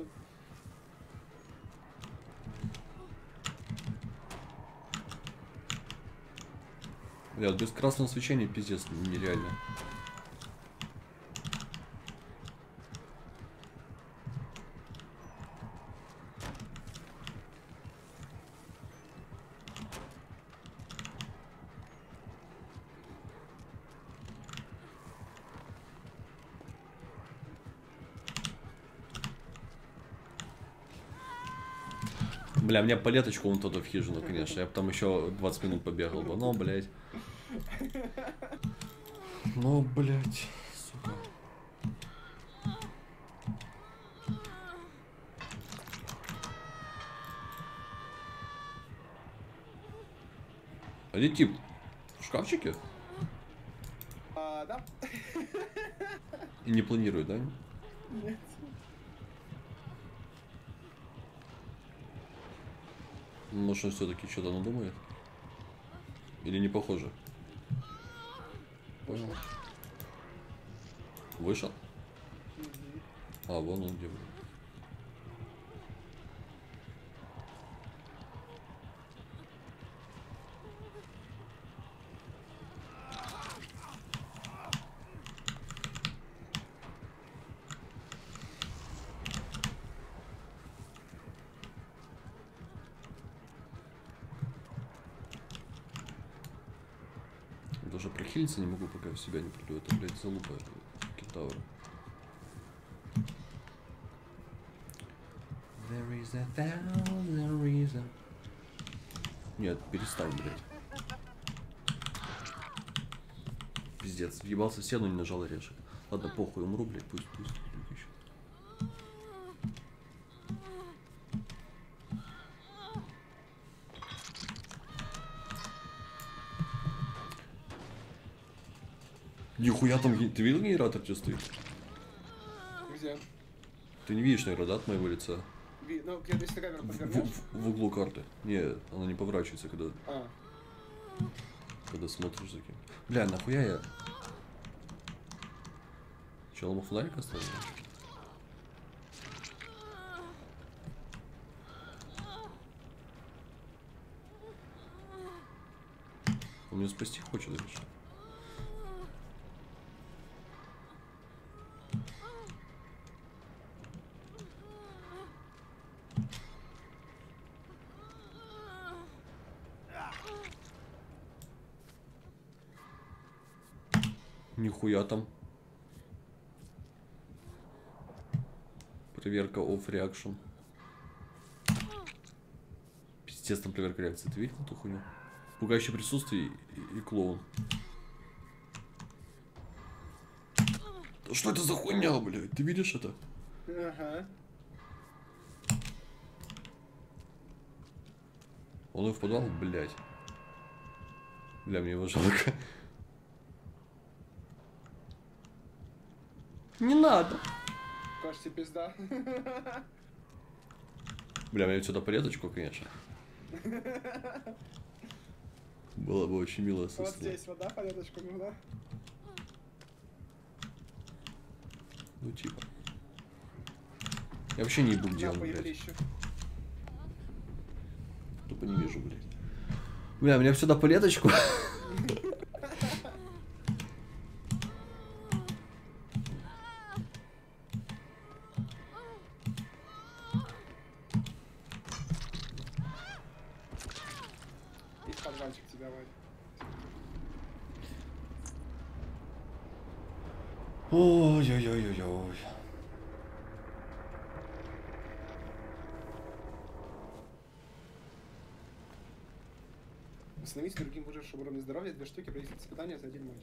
Блядь, без красного свечения пиздец нереально. Бля, меня палеточку вон туда в хижину, конечно. Я бы там еще двадцать минут побегал бы. Но, блядь. Ну, блядь. Сука. А где тип? В шкафчике? А, да? И не планирует, да? Нет. Может, он все-таки что-то надумает? Или не похоже? Понял. Вышел? Угу. А, вон он где был. Даже прохилиться не могу, пока в себя не приду. Это, блядь, залупа кентавра. There is a thousand reasons. Нет, перестань, блядь. Пиздец, въебался в стену, не нажал орешек. Ладно, похуй, умру, блядь, пусть, пусть. Еще. Нихуя там, ты видел генератор, что стоит? Где? Ты не видишь, наверное, да, от моего лица? Ви... Ну, если ты камеру В, подвернешь... в, в углу карты. Не, она не поворачивается, когда, А. когда смотришь за кем. Бля, нахуя я? Че, он фонарик оставил? Он меня спасти хочет, или что? Нихуя там. Проверка off reaction. Пиздец, там проверка реакции. Ты видел эту хуйню? Пугающее присутствие и, и клоун. Да что это за хуйня, блядь? Ты видишь это? Ага. Он и в подвал, блядь. Бля, мне его жалко. Не надо. Кажется, пизда. Бля, мне сюда порезочку, конечно. Было бы очень мило. Вот здесь вода, порядочку нужна. Ну типа. Я вообще не ебу, где Да, он, блядь. появлищу. Тупо не вижу, блядь. Бля, мне сюда палеточку. Есть подвальчик тебя, Вадь. Ой-ой-ой-ой-ой. Установите другим выжившим уровень здоровья две штуки, провести испытания за один матч.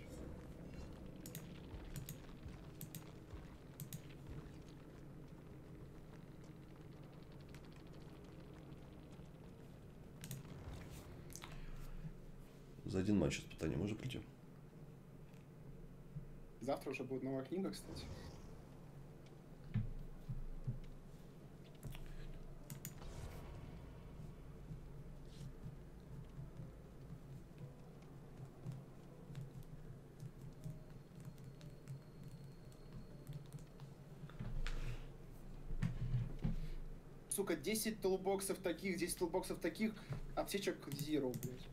За один матч испытания можно прийти. Завтра уже будет новая книга, кстати. Сука, десять толбоксов таких, десять толбоксов таких, аптечек зеро, блядь.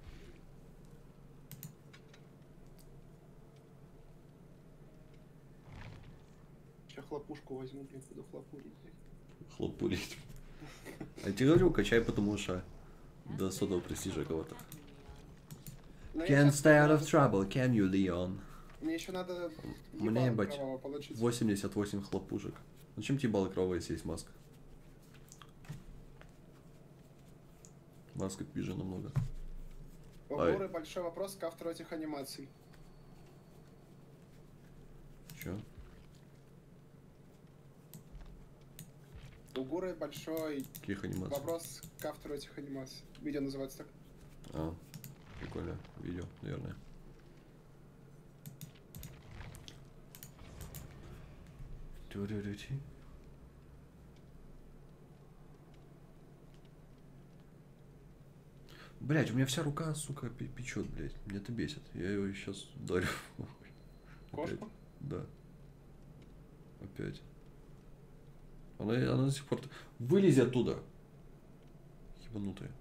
Сейчас хлопушку возьму, блядь, буду хлопурить, блядь. Хлопурить. А я тебе говорю, качай, потому что до сотого престижа кого-то. Но я Can't щас stay out of надо- trouble, can you, Leon? Мне еще надо Мне, ебало ебать, кровавого получить. восемьдесят восемь хлопушек. Зачем тебе баллы кровавые, если есть маска? Маска пизже намного. У Гуры большой вопрос к автору этих анимаций. Чё? У Гуры большой Каких анимаций? вопрос к автору этих анимаций. Видео называется так. А, прикольно. Видео, наверное. Тю-рю-рю-ти. Блять, у меня вся рука, сука, печет, блять. Меня это бесит. Я его сейчас ударю. Кошку? Опять. Да. Опять. Она, она до сих пор... Вылези оттуда. Ебанутая.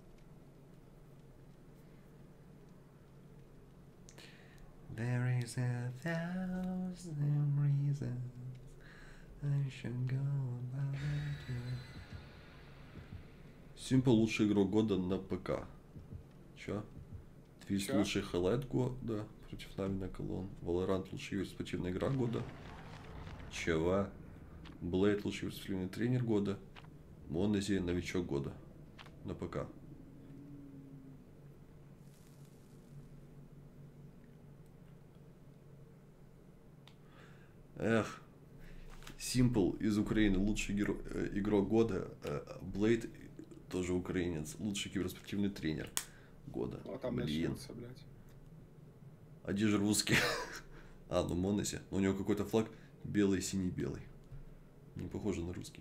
There is a thousand reasons I should go about you. Simple лучший игрок года на ПК. Чё? Твист лучший хайлайт года против Навина Колон. Valorant лучшая спортивная игра года. Чего? Блейд лучший спортивный тренер года. Монези новичок года. На ПК. Эх. Simple из Украины лучший геро... э, игрок года. Блейд тоже украинец. Лучший киберспортивный тренер года. Ну, а там блин. начнется, блядь. А где же русский? А, ну Монеси. Но у него какой-то флаг белый, синий, белый. Не похоже на русский.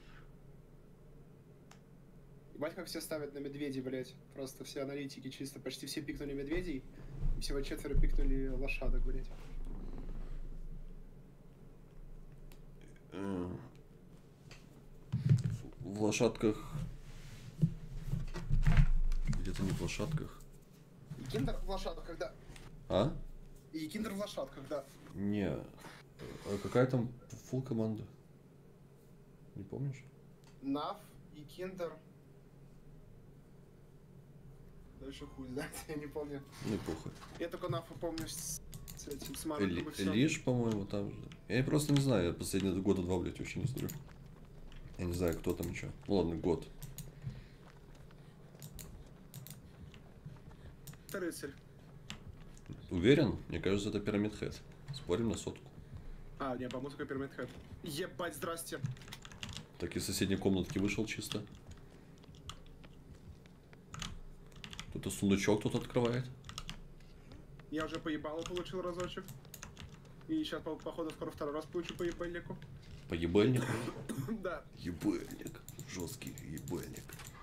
Ебать, как все ставят на медведей, блядь. Просто все аналитики чисто. Почти все пикнули медведей. И всего четверо пикнули лошадок, блядь. В лошадках... Где-то не в лошадках. И киндер в лошадках, да. А? И киндер в лошадках, да. Не. А какая там фулл команда? Не помнишь? Нав и киндер. Дальше хуй знает, я не помню. Ну похуй. Я только Нафу помню с, с этим, с Эли, Марвелом. Элиш, по-моему, там же. Я просто не знаю, я последние года два, блядь, вообще не смотрю. Я не знаю, кто там еще. Ну ладно, год. Это рыцарь. Уверен? Мне кажется, это Пирамид Хэт. Спорим на сотку. А, не, по музыке Pyramid Head. Ебать, здрасте. Так из соседней комнатки вышел чисто. Кто-то сундучок тут открывает. Я уже поебало получил разочек. И сейчас, по походу, скоро второй раз получу по ебальнику. По ебальнику? Да. Ебальник. Жесткий ебальник.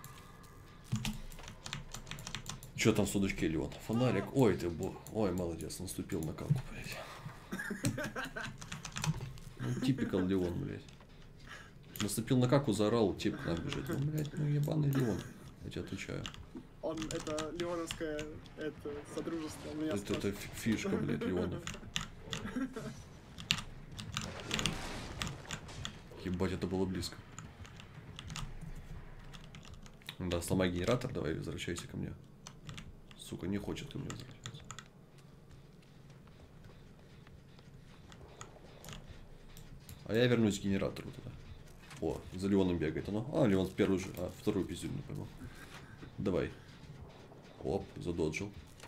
Че там в сундучке, Леон? Фонарик. Ой, ты бо... Ой, молодец, наступил на каку, блядь. Ну, типикал Леон, блядь. Наступил на каку, заорал, тип к нам бежит. Ну, блядь, ну ебаный Леон. Я тебе отвечаю. Он, это Леоновское, это, содружество. У меня Это, это фишка, блядь, Леонов. Ебать, это было близко. Да, сломай генератор, давай возвращайся ко мне. Сука, не хочет ко мне возвращаться. А я вернусь к генератору тогда. О, за Леоном бегает оно. А, Леон первый же. А, вторую пиздюль не поймал. Давай. Оп, задоджил.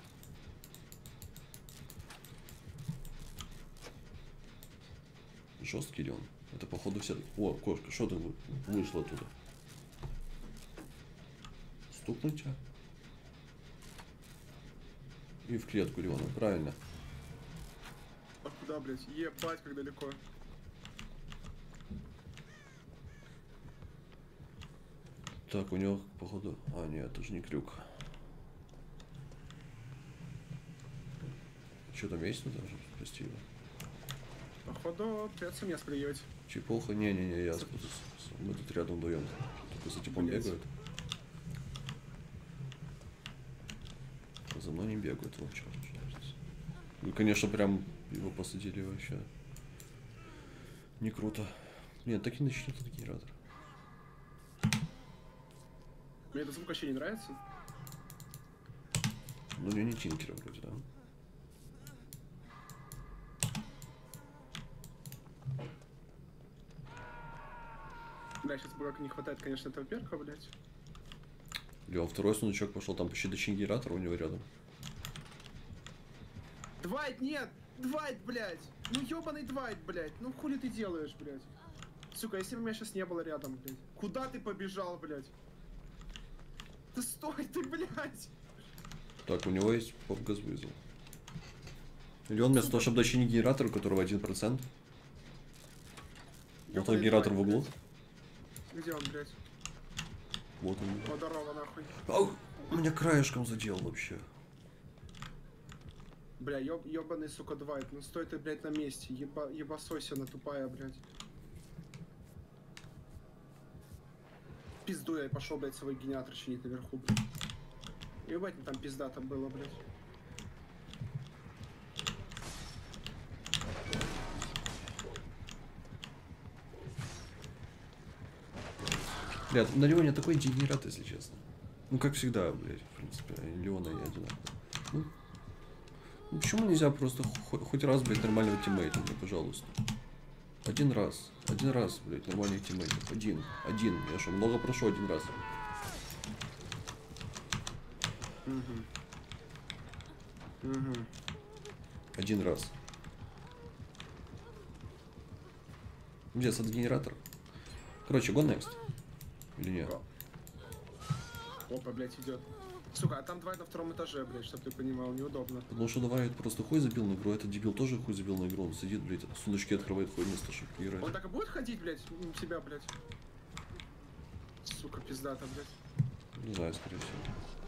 Жесткий Леон. Это походу все... О, кошка, что ты вышла оттуда? Стукнуть тебя? И в клетку Леона, правильно. А куда, блядь? Ебать, как далеко. Так, у него, походу... А, нет, это же не крюк. Что там есть? Ну, там же, прости его. Походу, придется мне сплюет. Чепуха? Не-не-не, я спутался. Мы тут рядом вдвоем. Только за типом Блять. бегают. А за мной не бегают, вот черт. Вы, конечно, прям его посадили вообще. Не круто. Нет, так и начнет этот генератор. Мне этот звук вообще не нравится. Ну, не, не Тинкера вроде, да? Бля, сейчас бурака не хватает, конечно, этого перка, блядь. Леон, второй сундучок пошел, там почти дочень генератора у него рядом. Двайт, нет! Двайт, блядь! Ну ёбаный Двайт, блядь! Ну хули ты делаешь, блядь? Сука, если бы меня сейчас не было рядом, блядь. Куда ты побежал, блядь? Да стой ты, блядь! Так, у него есть поп-газ вызов. Леон вместо того, чтобы дочинить генератор, у которого один процент. Вот он генератор в углу. Где он, блядь? Вот он. О, здорово, нахуй. Ау! Меня краешком задел вообще. Бля, ёб, ёбаный, сука, Двайт. Ну стой ты, блядь, на месте. Еба, ебасосина тупая, блядь. Пизду я и пошел, блядь, свой генератор чинить наверху, блядь. Ебать, там пизда-то было, блядь. Блядь, на Леоне такой дегенерат, если честно. Ну, как всегда, блядь, в принципе, Леона и одинаково. Ну, ну, почему нельзя просто хоть, хоть раз, блядь, нормального тиммейта, мне, пожалуйста? Один раз. Один раз, блядь, нормальных тиммейтов. Один. Один. Я что, много прошу один раз. Угу. Угу. Один раз. Где сад генератор? Короче, go next. Или нет? Опа, блядь, идет. Сука, а там Двайт на втором этаже, блядь, чтоб ты понимал, неудобно. Потому что давай просто хуй забил на игру, а этот дебил тоже хуй забил на игру. Он сидит, блядь, сундучки открывает, хуй вместо чтобы играть. Он так и будет ходить, блядь, у себя, блядь? Сука, пиздата, блядь. Не знаю, скорее всего.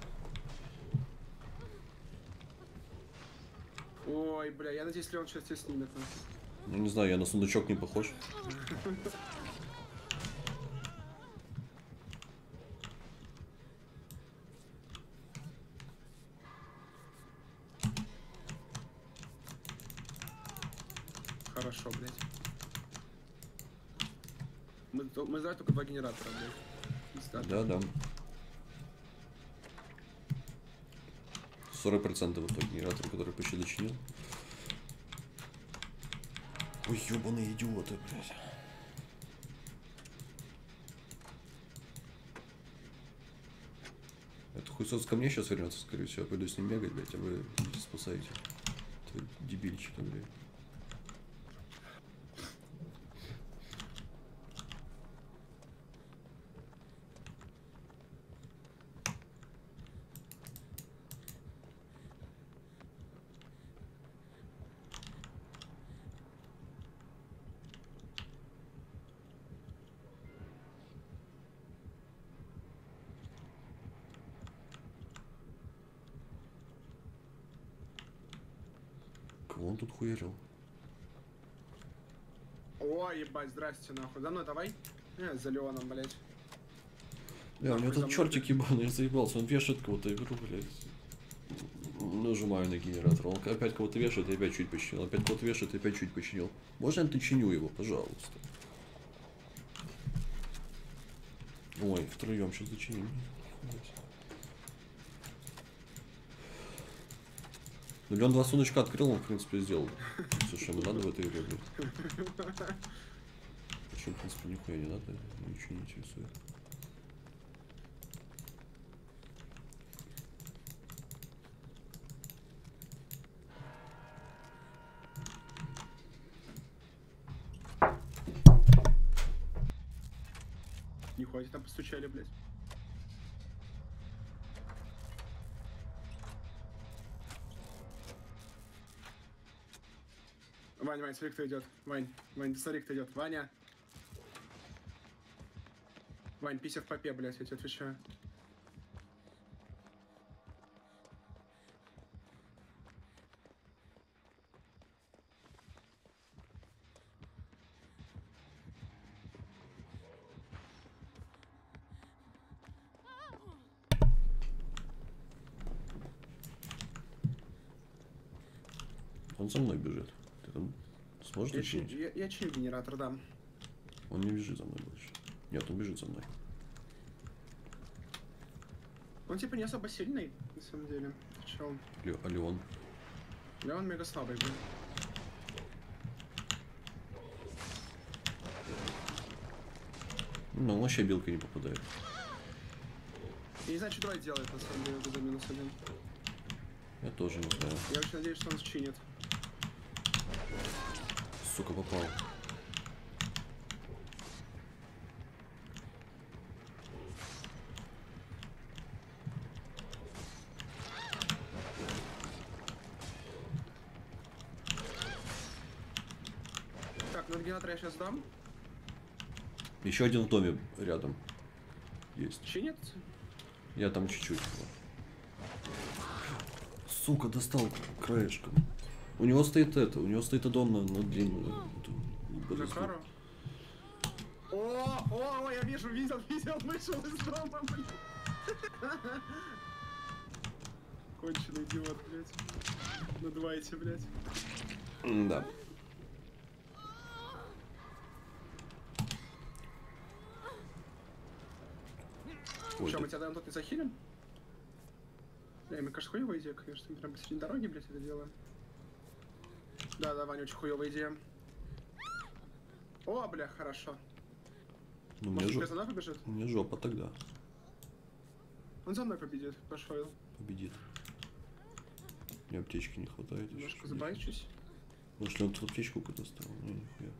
Ой, бля, я надеюсь, Леон сейчас тебя снимет. Нахуй. Ну не знаю, я на сундучок не похож. Хорошо, блядь. Мы, мы знаем только два генератора, блядь. Да, да. сорок процентов вот тот генератор, который почти дочинил. Ой, ёбаные идиоты, блядь. Это хуйсос ко мне сейчас вернется, скорее всего. Я пойду с ним бегать, блядь, а вы идите спасаете. Это дебильчика, блядь. Кого он тут хуярил? Ой, ебать, здрасте, нахуй. За мной давай. Э, за Леоном, блядь. Бля, у него Нахуй тут за чертик ебаный, я заебался. Он вешает кого-то игру, блядь. Нажимаю на генератор. Он опять кого-то вешает, и опять чуть починил. Опять кого-то вешает, и опять чуть починил. Можно я начиню его, пожалуйста? Ой, втроем сейчас зачиним. Ну, Леон два сундучка открыл, он, в принципе, сделал. Слушай, ему надо в этой игре, блядь. Причем, в принципе, нихуя не надо, ничего не интересует. Нихуя, там постучали, блядь. Вань, Вань, смотри, кто идет. Вань, Вань, смотри, кто идет. Ваня. Вань, пися в попе, блядь, я тебе отвечаю. Он за мной бежит. Ты там сможешь Я, начинить? я, я чиню генератор, да. Он не бежит за мной больше. Нет, он бежит за мной. Он типа не особо сильный, на самом деле. Чел. Ле- а Леон? Леон мега слабый, блин. Ну, он вообще белкой не попадает. Я не знаю, что дрой делает, на самом деле, за минус один. Я тоже не знаю. Я очень надеюсь, что он счинит. Сука, попал. Так, ну генератор я сейчас дам. Еще один в доме рядом есть. Чинит? Я там чуть-чуть. Сука, достал краешком. У него стоит это, у него стоит аддон на, на длинную. На кару? О, о, о, я вижу, видел, видел, вышел из дома, блин. Конченый идиот, блядь. Надувайте, блядь. Да. Ой, Че, да. мы тебя, наверное, тут не захилим? Бля, мне кажется, хуёвая идея, конечно. Мы прям посреди дороги, блядь, это делаем. Да, да, Ваня, очень хуёвая идея. О, бля, хорошо. Ну, мне, Может, жо... без она побежит? мне жопа тогда. Он за мной победит, пошел. Победит. Мне аптечки не хватает. Немножко забайчусь. Может ли он тут аптечку куда ставил? Не, нихуя.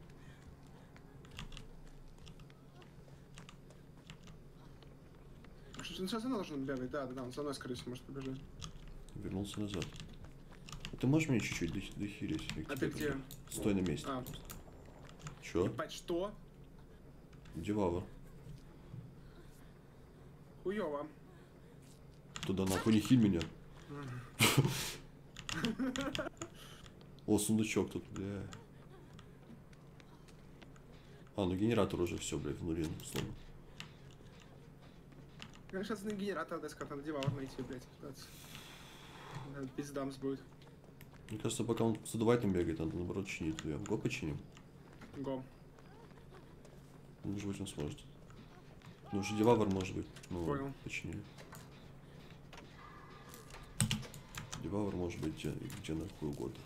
Он сейчас за мной должен бегать, да, да, да, он за мной, скорее всего, может побежать. Вернулся назад. А ты можешь мне чуть-чуть дохи- дохилить? Я к А тебе ты где? приду. Стой на месте. А, Чё? ебать, что? Девава. Хуёво. Туда нахуй не хиль меня. О, сундучок тут, бля. А, ну генератор уже все, блядь, в нуле, условно. Я сейчас на генератор ДСК, там деваур найти, блядь. Пиздамс будет. Мне кажется, пока он задувать там бегает, надо наоборот чинить. Я го починим. Го. Может быть, он сможет. Ну, уже девавр может быть. Ну, Понял. починили. Девавр может быть где, где на какой угодно.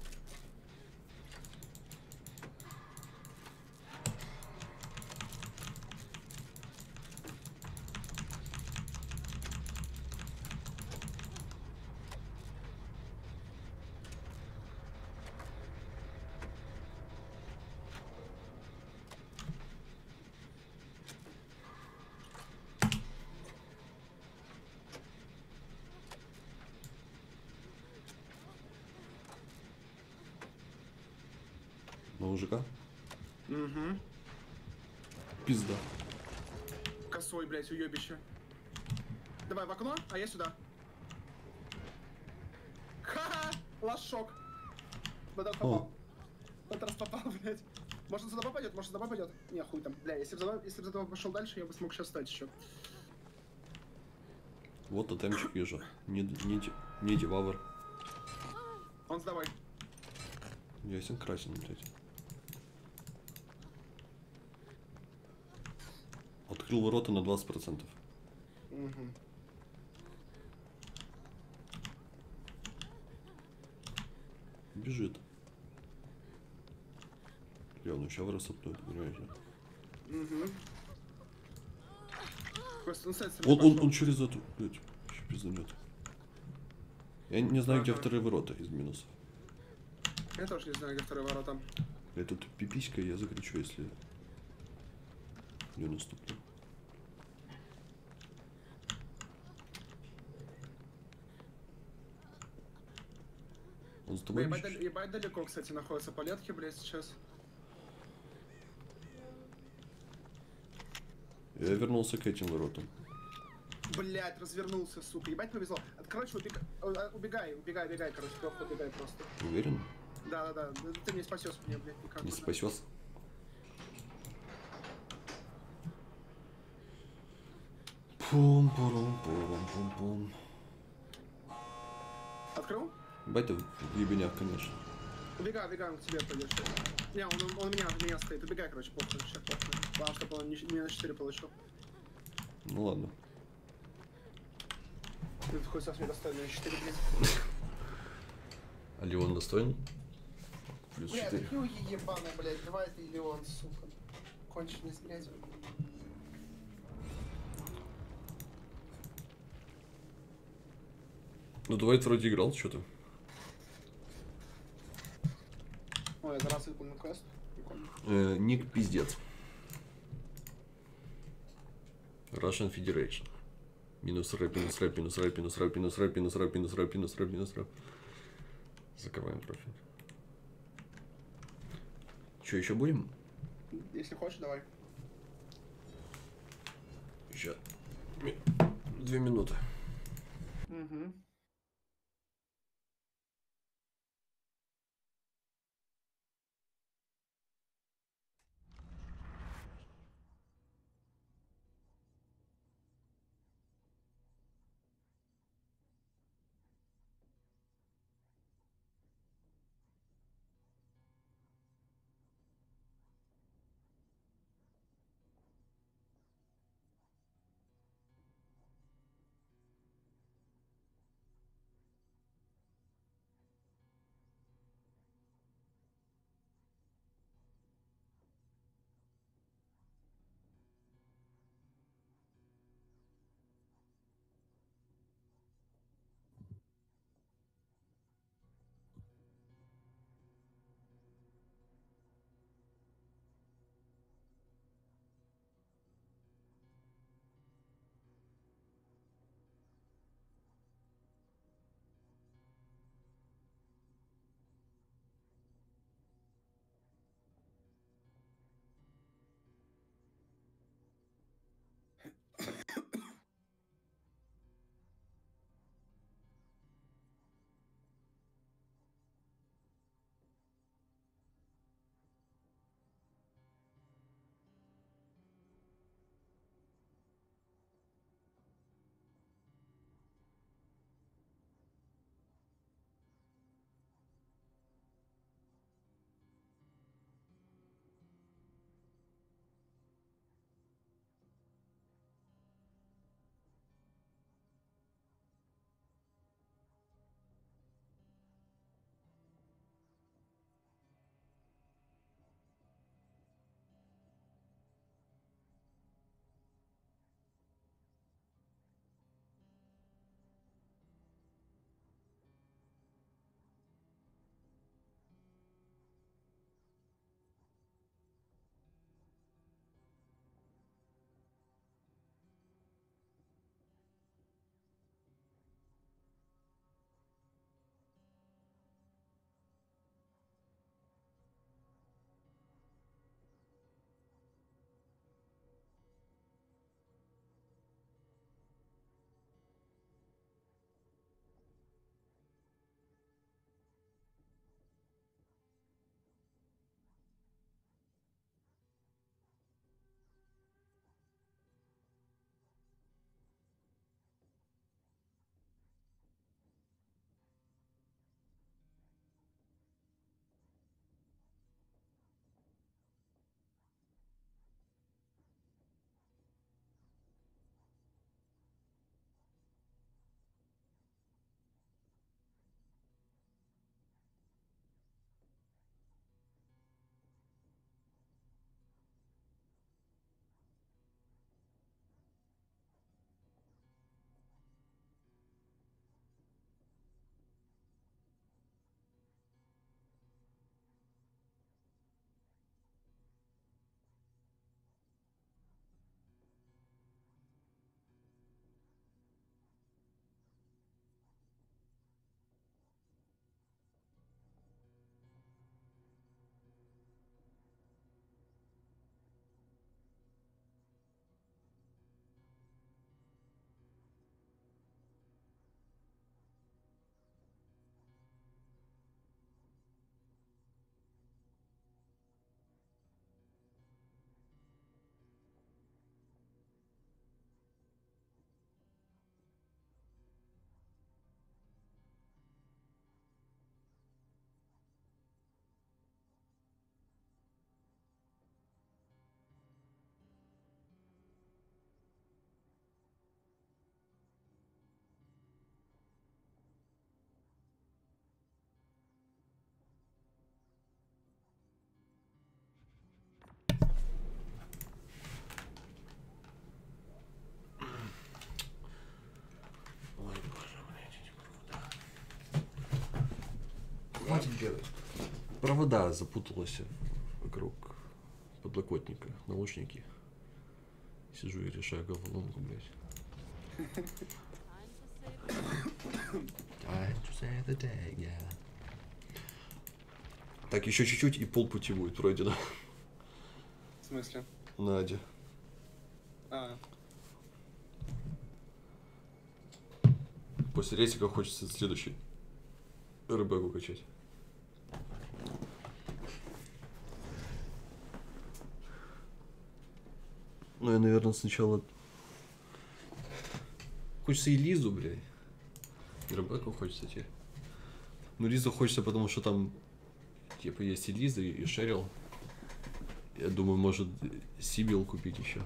На мужика? Угу. Пизда. Косой, блядь, уебище. Давай в окно, а я сюда. Ха-ха! Лошок. В этот попал. В этот раз попал, блядь. Может, он сюда попадет, может, сюда попадет. Не, хуй там. Бля, если бы за, если бы за тобой пошел дальше, я бы смог сейчас стать еще. Вот тотемчик вижу. Не, не, ди- не девавр. Он сдавай. Ясен красен, блядь. Открыл ворота на двадцать процентов. Угу. Бежит. Я он еще рассыпнуть, понимаете? Угу. Просто он с этой Он, стороны он, он пошел. через эту, блядь, еще пизданет. Я не знаю, где Ага. вторые ворота из минусов. Я тоже не знаю, где вторые ворота. Я тут пиписька, я закричу, если не наступлю. Он с тобой Ебать, бежит? дал- ебать далеко, кстати, находятся палетки, блядь, сейчас. Я вернулся к этим воротам. Блять, развернулся, сука. Ебать повезло. От- Короче, убега... э, убегай, убегай, убегай, короче, просто убегай просто. Уверен? Да-да-да, да, ты не спасешь меня, блядь, никак. Не спасешь? пум пурум пурум пум пум Открыл? Бать ты в ебенях, конечно. Убегай, убегай, он к тебе пойдет. Не, он, он, он у меня, у меня стоит. Убегай, короче, похуй, сейчас похуй. Главное, чтобы он не, не на четыре получил. Ну ладно. Ты хоть сейчас мне достойно на четыре, блядь. А Леон достоин? Плюс Блядь, четыре. такие уги ебаные, блядь. Давай ты или он, сука. Конченый, блядь. Ну, Двайт вроде играл, что-то. Ой, я за раз выполнил квест. Прикольно. Э, ник пиздец. Russian Federation. Минус рэп, минус рэп, минус рэп, минус рэп, минус рэп, минус рэп, минус рэп, минус рэп, минус рэп. Закрываем профиль. Че, еще будем? Если хочешь, давай. Еще. Две минуты. Угу. делать? Провода запуталась вокруг подлокотника, наушники. Сижу и решаю головоломку, блядь. Time to save the day, yeah. Так, еще чуть-чуть и полпути будет пройдено. В смысле? Надя. А. После рейсика хочется следующий рыбаку качать. Ну, я, наверное, сначала... Хочется и Лизу, блядь. И рыбаку хочется тебе. Ну, Лизу хочется, потому что там, типа, есть и Лиза, и Шерил. Я думаю, может, Сибил купить еще.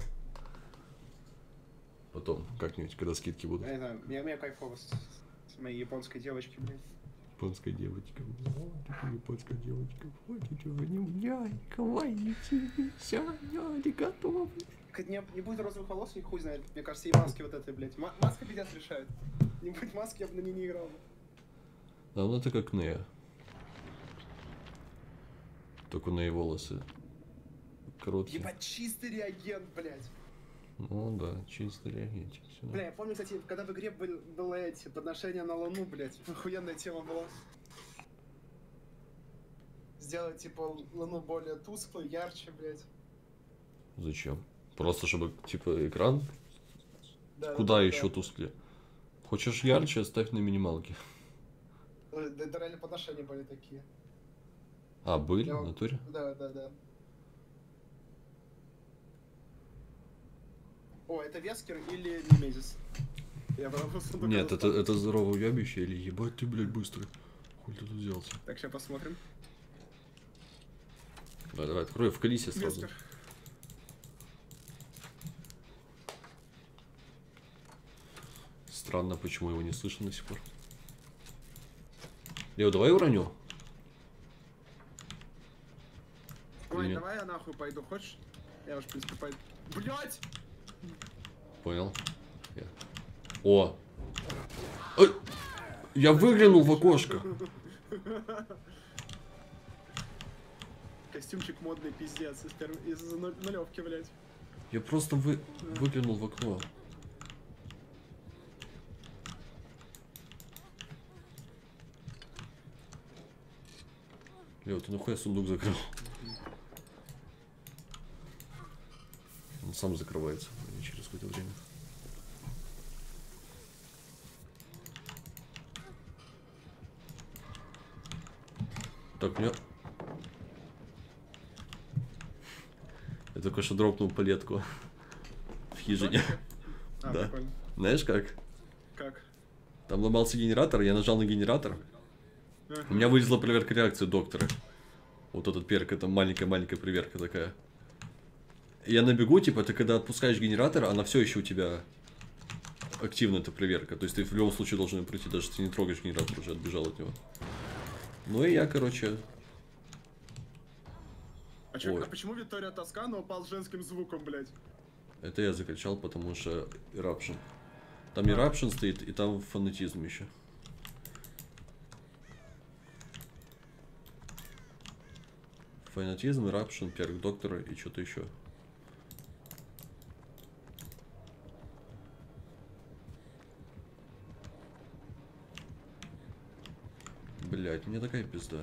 Потом, как-нибудь, когда скидки будут. Я не знаю, мне, мне кайфово с, с моей японской девочкой, блядь. Японская девочка. Вот, японская девочка. Вот, вы не меня, кавайи, все, я готов. Не, не будет розовых волос, ни хуй знает. Мне кажется, и маски вот этой, блядь. М маска пиздец решает. Не будет маски, я бы на ней не играл. Да, ну это как Нея. Только у Неи волосы короткие. Ебать, чистый реагент, блядь. Ну да, чисто реагентик. Сюда. Бля, я помню, кстати, когда в игре был, было эти подношения на Луну, блядь, охуенная тема была. Сделать, типа, Луну более тусклой, ярче, блядь. Зачем? Просто чтобы, типа, экран? Да, Куда да, еще да. тусклее? Хочешь ярче, ставь на минималке. Да, это реально подношения были такие. А, были Я... в натуре? Да, да, да. О, это Вескер или Немезис? Я просто Нет, это, это здоровое уябище или ебать ты, блядь, быстрый. Хуй ты тут взялся? Так, сейчас посмотрим. Давай, давай, открой в колесе сразу. Вескер. Странно, почему его не слышно до сих пор. Лео, давай уроню. Ой, Нет. давай я нахуй пойду, хочешь? Я уж, в принципе, пойду. Блять! Понял. Я. О! Ой! Я выглянул в окошко. Костюмчик модный, пиздец, из, перв... из нулевки, блядь. Я просто вы... выглянул в окно. Лео, ты нахуя сундук закрыл? Он сам закрывается через какое-то время. Так, мне... Я только что дропнул палетку в хижине. А, Да. прикольно. Знаешь как? Как? Там ломался генератор, я нажал на генератор. Ага. У меня вылезла проверка реакции доктора. Вот этот перк, это маленькая-маленькая проверка такая. И я набегу, типа, ты когда отпускаешь генератор, она все еще у тебя активна, эта проверка. То есть ты в любом случае должен ее пройти, даже если ты не трогаешь генератор, уже отбежал от него. Ну и я, короче... А, чё, Ой. а почему Виктория Тоскана упал с женским звуком, блядь? Это я закричал, потому что Eruption. Там Eruption стоит, и там фанатизм еще. Фанатизм, Eruption, перк доктора и что-то еще. Блять, мне такая пизда.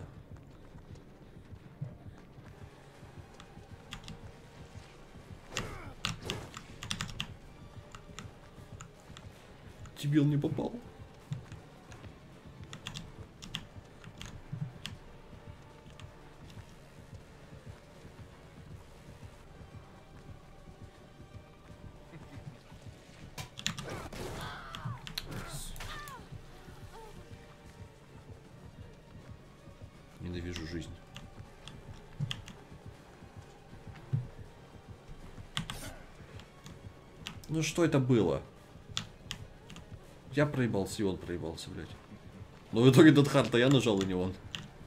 Тебе он не попал. Ненавижу жизнь. Ну что это было? Я проебался, и он проебался, блядь. Но в итоге Дедхарта я нажал, и не он.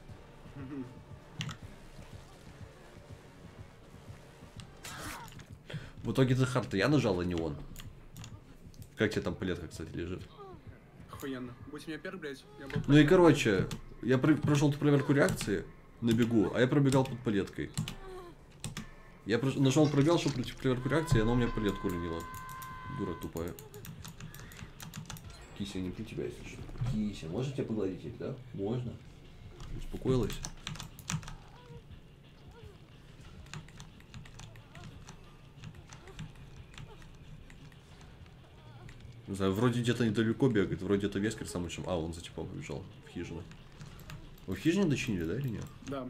В итоге Дедхарта я нажал, и не он. Как тебе там палетка, кстати, лежит? Охуенно. Будь у меня перк, блядь, я был... Ну и короче, Я про прошел проверку реакции на бегу, а я пробегал под палеткой. Я про нажал пробел, чтобы пройти проверку реакции, и она у меня палетку уронила. Дура тупая. Кися, не при тебя, если что. Кися, можно тебя погладить, да? Можно. Успокоилась? Не знаю, вроде где-то недалеко бегает, вроде это Вескер самый чем. А, он за типа побежал в хижину. Вы в хижине дочинили, да, или нет? Да.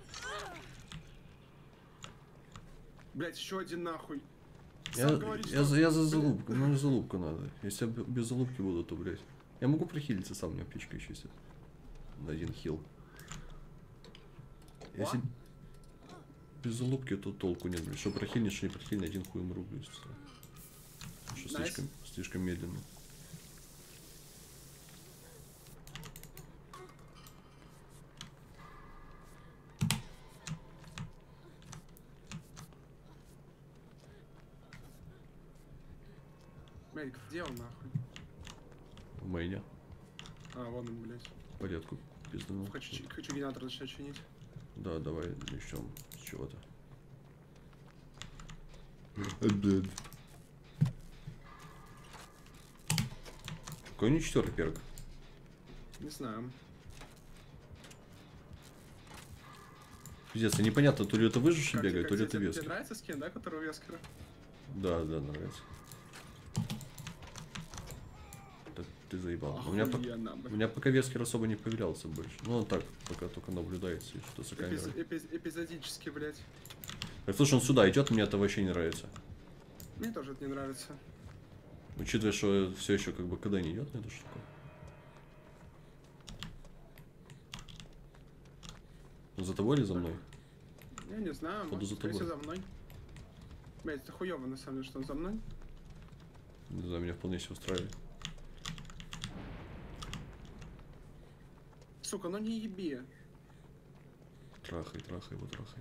Блять, еще один нахуй. Я, Сам говорит, я, что... я за залупку, ну не залупку надо. Если я без залупки буду, то, блять. Я могу прохилиться сам, у меня птичка еще есть. На один хил. Если без залупки, то толку нет, блядь. Что прохильнешь, что не прохильнешь, один хуй умру, блядь. Что Nice. слишком, слишком медленно. Блять, где он нахуй? В мейне. А, вон он, блять. Порядку пизданул. Хочу, хочу генератор начать чинить. Да, давай начнем с чего-то. Какой у него четвертый перк? Не знаю. Пиздец, непонятно, то ли это выживший Как, бегает, как, то ли тебе, это тебе Вескер. нравится скин, да, который у Вескера? Да, да, нравится. Так, ты заебал. У меня, по... Охуенно, у блядь. меня пока Вескер особо не появлялся больше. Ну, он так, пока только наблюдается и что за камерой. Эпиз- эпиз- эпизодически, блять. Так, слушай, он сюда идет, мне это вообще не нравится. Мне тоже это не нравится. Учитывая, что все еще как бы КД не идет на эту штуку. За тобой или за мной? Я не знаю, Походу, может, за скорее всего, тобой. за мной. Блять, это хуёво на самом деле, что он за мной. Не знаю, меня вполне себе устраивает. Сука, ну не еби. Трахай, трахай его, трахай.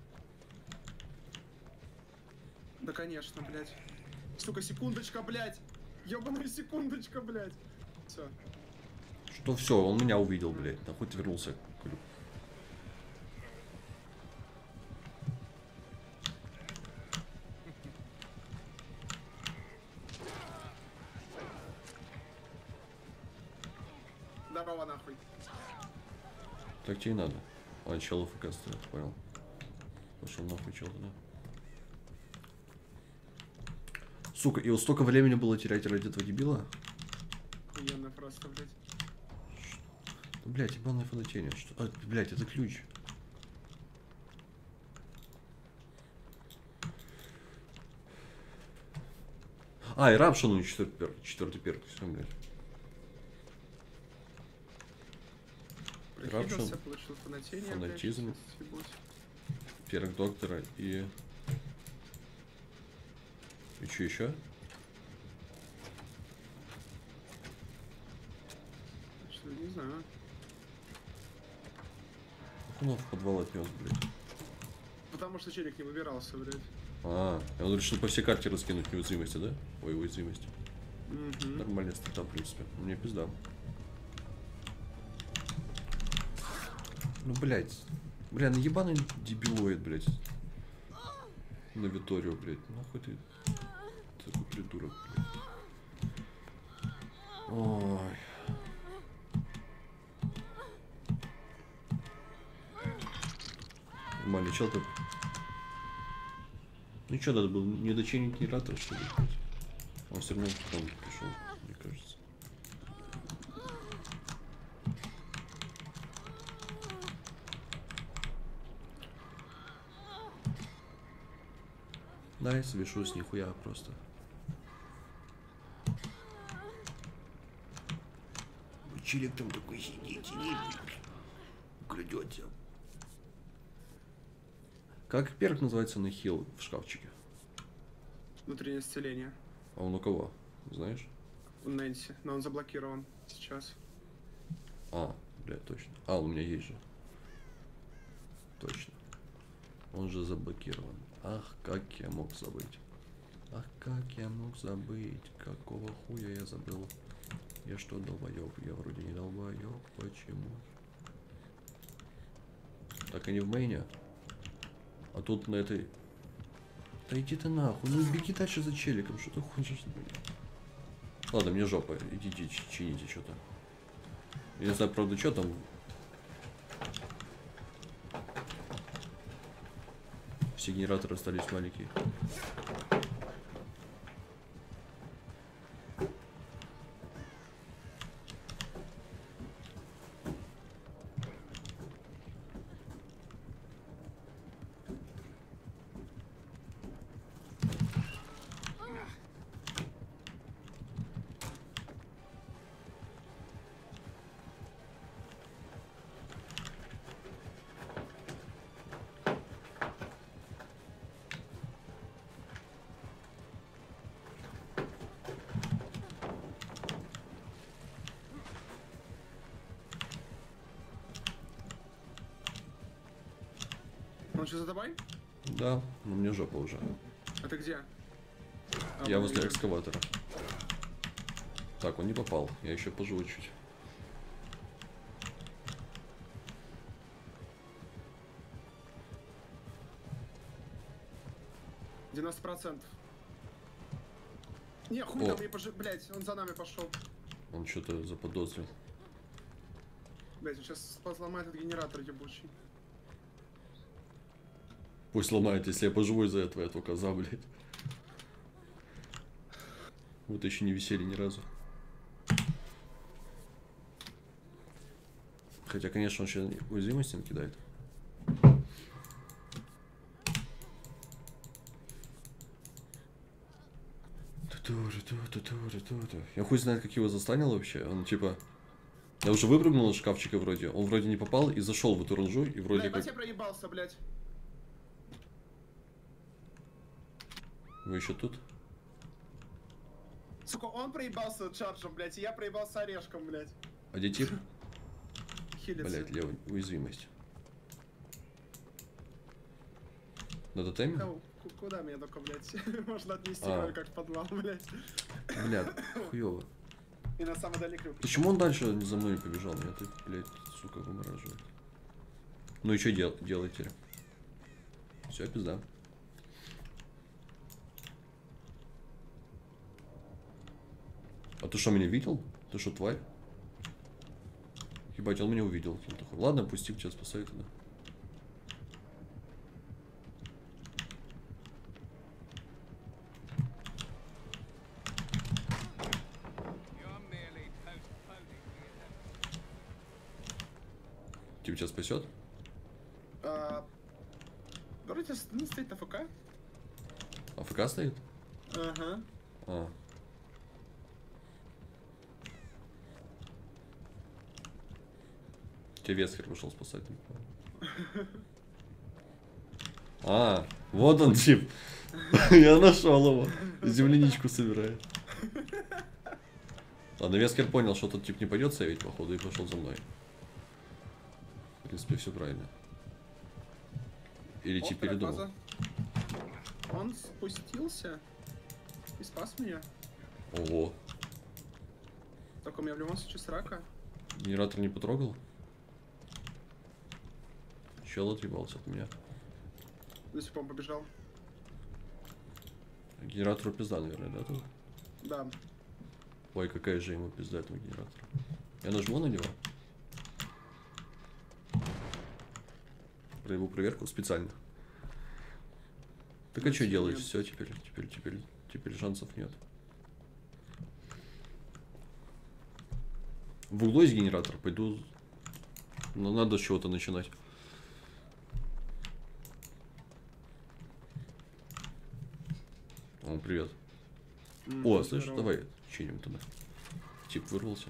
Да конечно, блять. Сука, секундочка, блять. Ёбаная секундочка, блять. Все. Что все, он меня увидел, блядь. Нахуй ты вернулся к Люку. Здорово, нахуй. Так тебе и надо. А, чел ФК стоит, понял. Пошел нахуй чел, да. Сука, и вот столько времени было терять ради этого дебила? Охуенно просто, блять. Ну, блядь, ебаное фанатение. Что? А, блядь, это ключ. А, и Рапшон у него четвертый перк. Четвертый перк. Все, блядь. Прохилился, получил фанатение, фанатизм. блядь, сейчас съебусь. Перк доктора и... И что еще? Что, не знаю. Он в подвал отнес, блядь. Потому что челик не выбирался, блядь. А, он решил по всей карте раскинуть неуязвимости, да? Ой, уязвимость. Угу. Нормальная стата, в принципе. Мне пизда. Ну, блядь. Бля, ну ебаный дебилоид, блядь. На Виторию, блядь. Нахуй ты... Ты такой придурок, блядь. Ой. Нормальный чел ты. Ну что, надо было не дочинить генератор, что ли? Он все равно там пришел, мне кажется. Да, я свешусь нихуя просто. Челик там такой сидит, сидит, крадется. Как перк называется на хил в шкафчике? Внутреннее исцеление. А он у кого? Знаешь? У Нэнси. Но он заблокирован сейчас. А, блядь, точно. А, у меня есть же. Точно. Он же заблокирован. Ах, как я мог забыть. Ах, как я мог забыть. Какого хуя я забыл. Я что, долбоёб? Я вроде не долбоёб. Почему? Так они в мейне. А тут на этой... Да иди ты нахуй, ну беги дальше за челиком, что ты хочешь? Ладно, мне жопа, идите чините что-то. Я не знаю, правда, что там. Все генераторы остались маленькие. Он что, за тобой? Да, но мне жопа уже. А ты где? А, Я мы возле видим. экскаватора. Так, он не попал. Я еще поживу чуть. девяносто процентов. Не, хуй О. там, я пожи... Блять, он за нами пошел. Он что-то заподозрил. Блять, он сейчас сломает этот генератор ебучий. Пусть ломает, если я поживу из-за этого, я только за, блядь. Вот еще не висели ни разу. Хотя, конечно, он сейчас уязвимости накидает. Я хуй знает, как его застанил вообще. Он типа... Я уже выпрыгнул из шкафчика вроде. Он вроде не попал и зашел в эту рожу, и вроде Блядь, как... я проебался, блядь. Вы еще тут? Сука, он проебался чарджем, блядь, и я проебался орешком, блядь. А где тип? Хилится. Блядь, лево, уязвимость. На тотеме? Да, ку- куда меня только, блядь? Можно отнести А. кое как в подвал, блядь. Блядь, хуёво. И на самом деле крюк. Почему он дальше за мной не побежал? Меня ты, блядь, сука, вымораживает. Ну и что дел делать теперь? Все, пизда. А ты что, меня видел? Ты что, тварь? Ебать, он меня увидел. Он такой, ладно, пусти, тебя спасаю тогда. Типа тебя спасет? А, вроде с- ну, стоит на ФК. АФК стоит? Ага. А. Тебе Вескер вышел спасать. А, вот он тип. Я нашел его. Земляничку собирает. Ладно, Вескер понял, что тот тип не пойдет сейвить, походу, и пошел за мной. В принципе, все правильно. Или О, тип вторая передумал. фаза. Он спустился и спас меня. Ого. Так у меня в любом случае срака. Генератор не потрогал? Чел отъебался от меня. До сих пор побежал. Генератору пизда, наверное, да? Тут? Да. Ой, какая же ему пизда этого генератора. Я нажму на него. Проведу проверку специально. Так а что делаешь? Все, теперь, теперь, теперь, теперь шансов нет. В углу есть генератор, пойду. Но надо с чего-то начинать. О, привет. М, О, слышишь, здорово. давай чиним туда. Тип вырвался.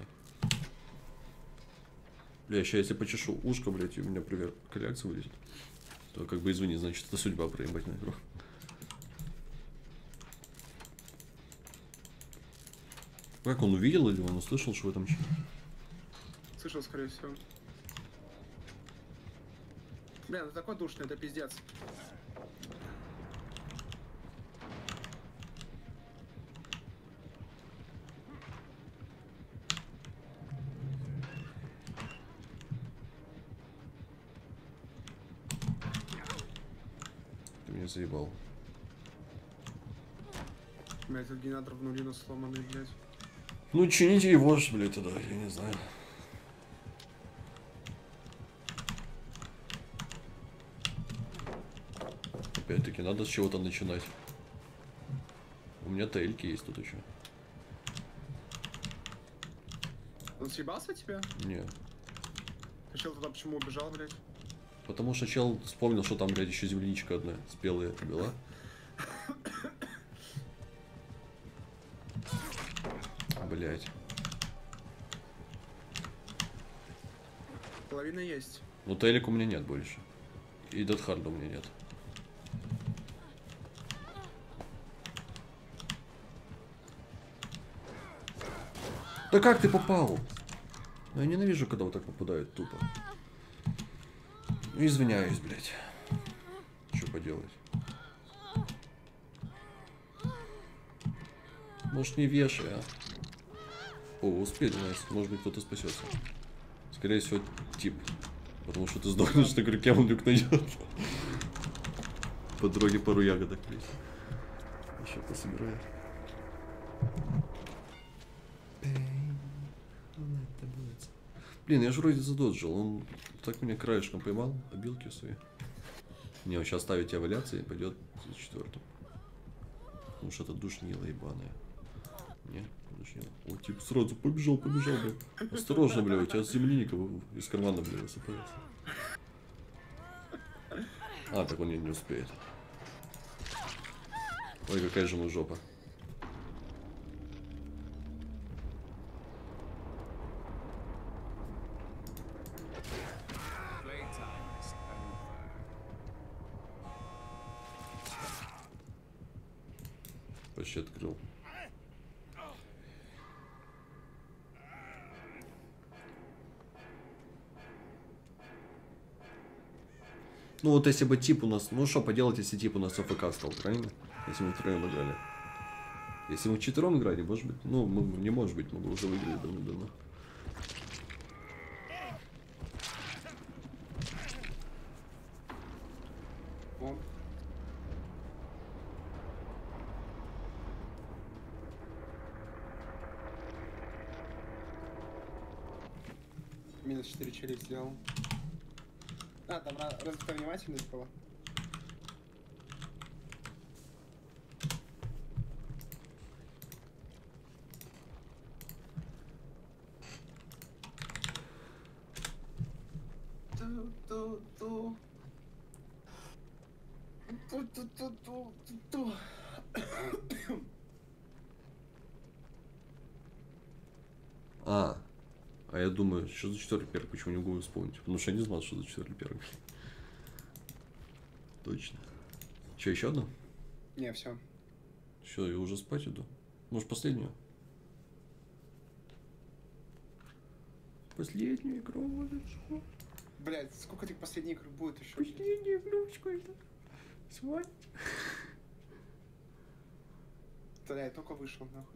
Бля, сейчас если почешу ушко, блядь, и у меня, привет, реакция вылезет. То как бы извини, значит, это судьба проебать на игру. Как он увидел или он услышал, что в этом чине? Слышал, скорее всего. Бля, ну такой душный, это пиздец. меня заебал. Блять, этот генератор в нулину сломанный, блять. Ну, чините его ж, блядь, тогда, я не знаю. Опять-таки, надо с чего-то начинать. У меня тельки есть тут еще. Он съебался от тебя? Не. Ты чел туда почему убежал, блять? Потому что чел вспомнил, что там, блядь, еще земляничка одна спелая была. Блять. Половина есть. Ну, тейлик у меня нет больше. И Дедхарда у меня нет. Да как ты попал? Ну, я ненавижу, когда вот так попадают тупо. Ну, извиняюсь, блядь. Что поделать? Может, не вешай, а? О, успели, Настя. Может быть, кто-то спасется. Скорее всего, тип. Потому что ты сдохнешь на крюке, он люк найдет. По дороге пару ягодок, блядь. Еще пособирает. Блин, я же вроде задоджил. Он так меня краешком поймал, обилки свои. Не, он сейчас ставит тебя валяться и пойдет за четвертым. Потому что это душнило ебаная. Не, душнило. О, тип сразу побежал, побежал, блядь. Осторожно, блядь, у тебя земляника из кармана, блядь, высыпается. А, так он не, не успеет. Ой, какая же мы жопа. Почти открыл. Ну вот если бы тип у нас... Ну что поделать, если тип у нас АФК стал, правильно? Если мы втроем играли. Если мы вчетвером играли, может быть... Ну, мы, не может быть, мы бы уже выиграли давно-давно. Минус четыре челик сделал. А, там развитая внимательность была. Ту-ту-ту. Ту-ту-ту-ту-ту. А. А я думаю, что за четвертый перк, почему не могу вспомнить? Потому что я не знал, что за четвертый перк. Точно. Че, еще одна? Не, все. Все, я уже спать иду. Может, последнюю? Последнюю игру. Блять, сколько этих последних игр будет еще? Последнюю игрушку это. Свать. Да, я только вышел, нахуй.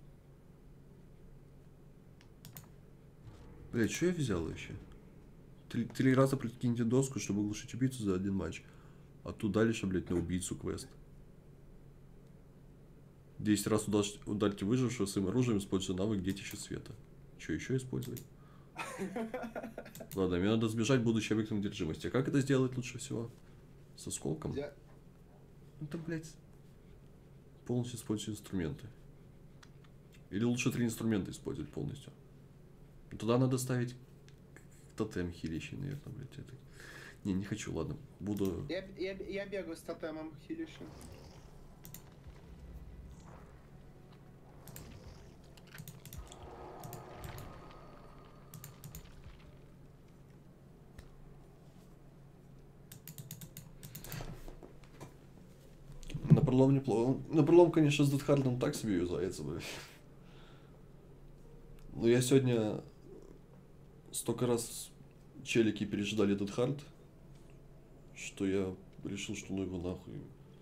Блять, что я взял вообще? Три, три раза прикиньте доску, чтобы глушить убийцу за один матч. А тут дальше, блять, на убийцу квест. Десять раз ударь, ударьте выжившего своим оружием, используя навык Детище Света. Что еще использовать? Ладно, мне надо сбежать будущей объектом одержимости. А как это сделать лучше всего? С осколком? Я... Это, блять, полностью используя инструменты. Или лучше три инструмента использовать полностью. Туда надо ставить тотем хилищий, наверное, блядь. Это... Не, не хочу, ладно. Буду... Я, я, я бегаю с тотемом хилищем. На пролом неплохо. На пролом, конечно, с Дедхардом так себе юзается, блядь. Но я сегодня столько раз челики пережидали Дедхард, что я решил, что ну его нахуй.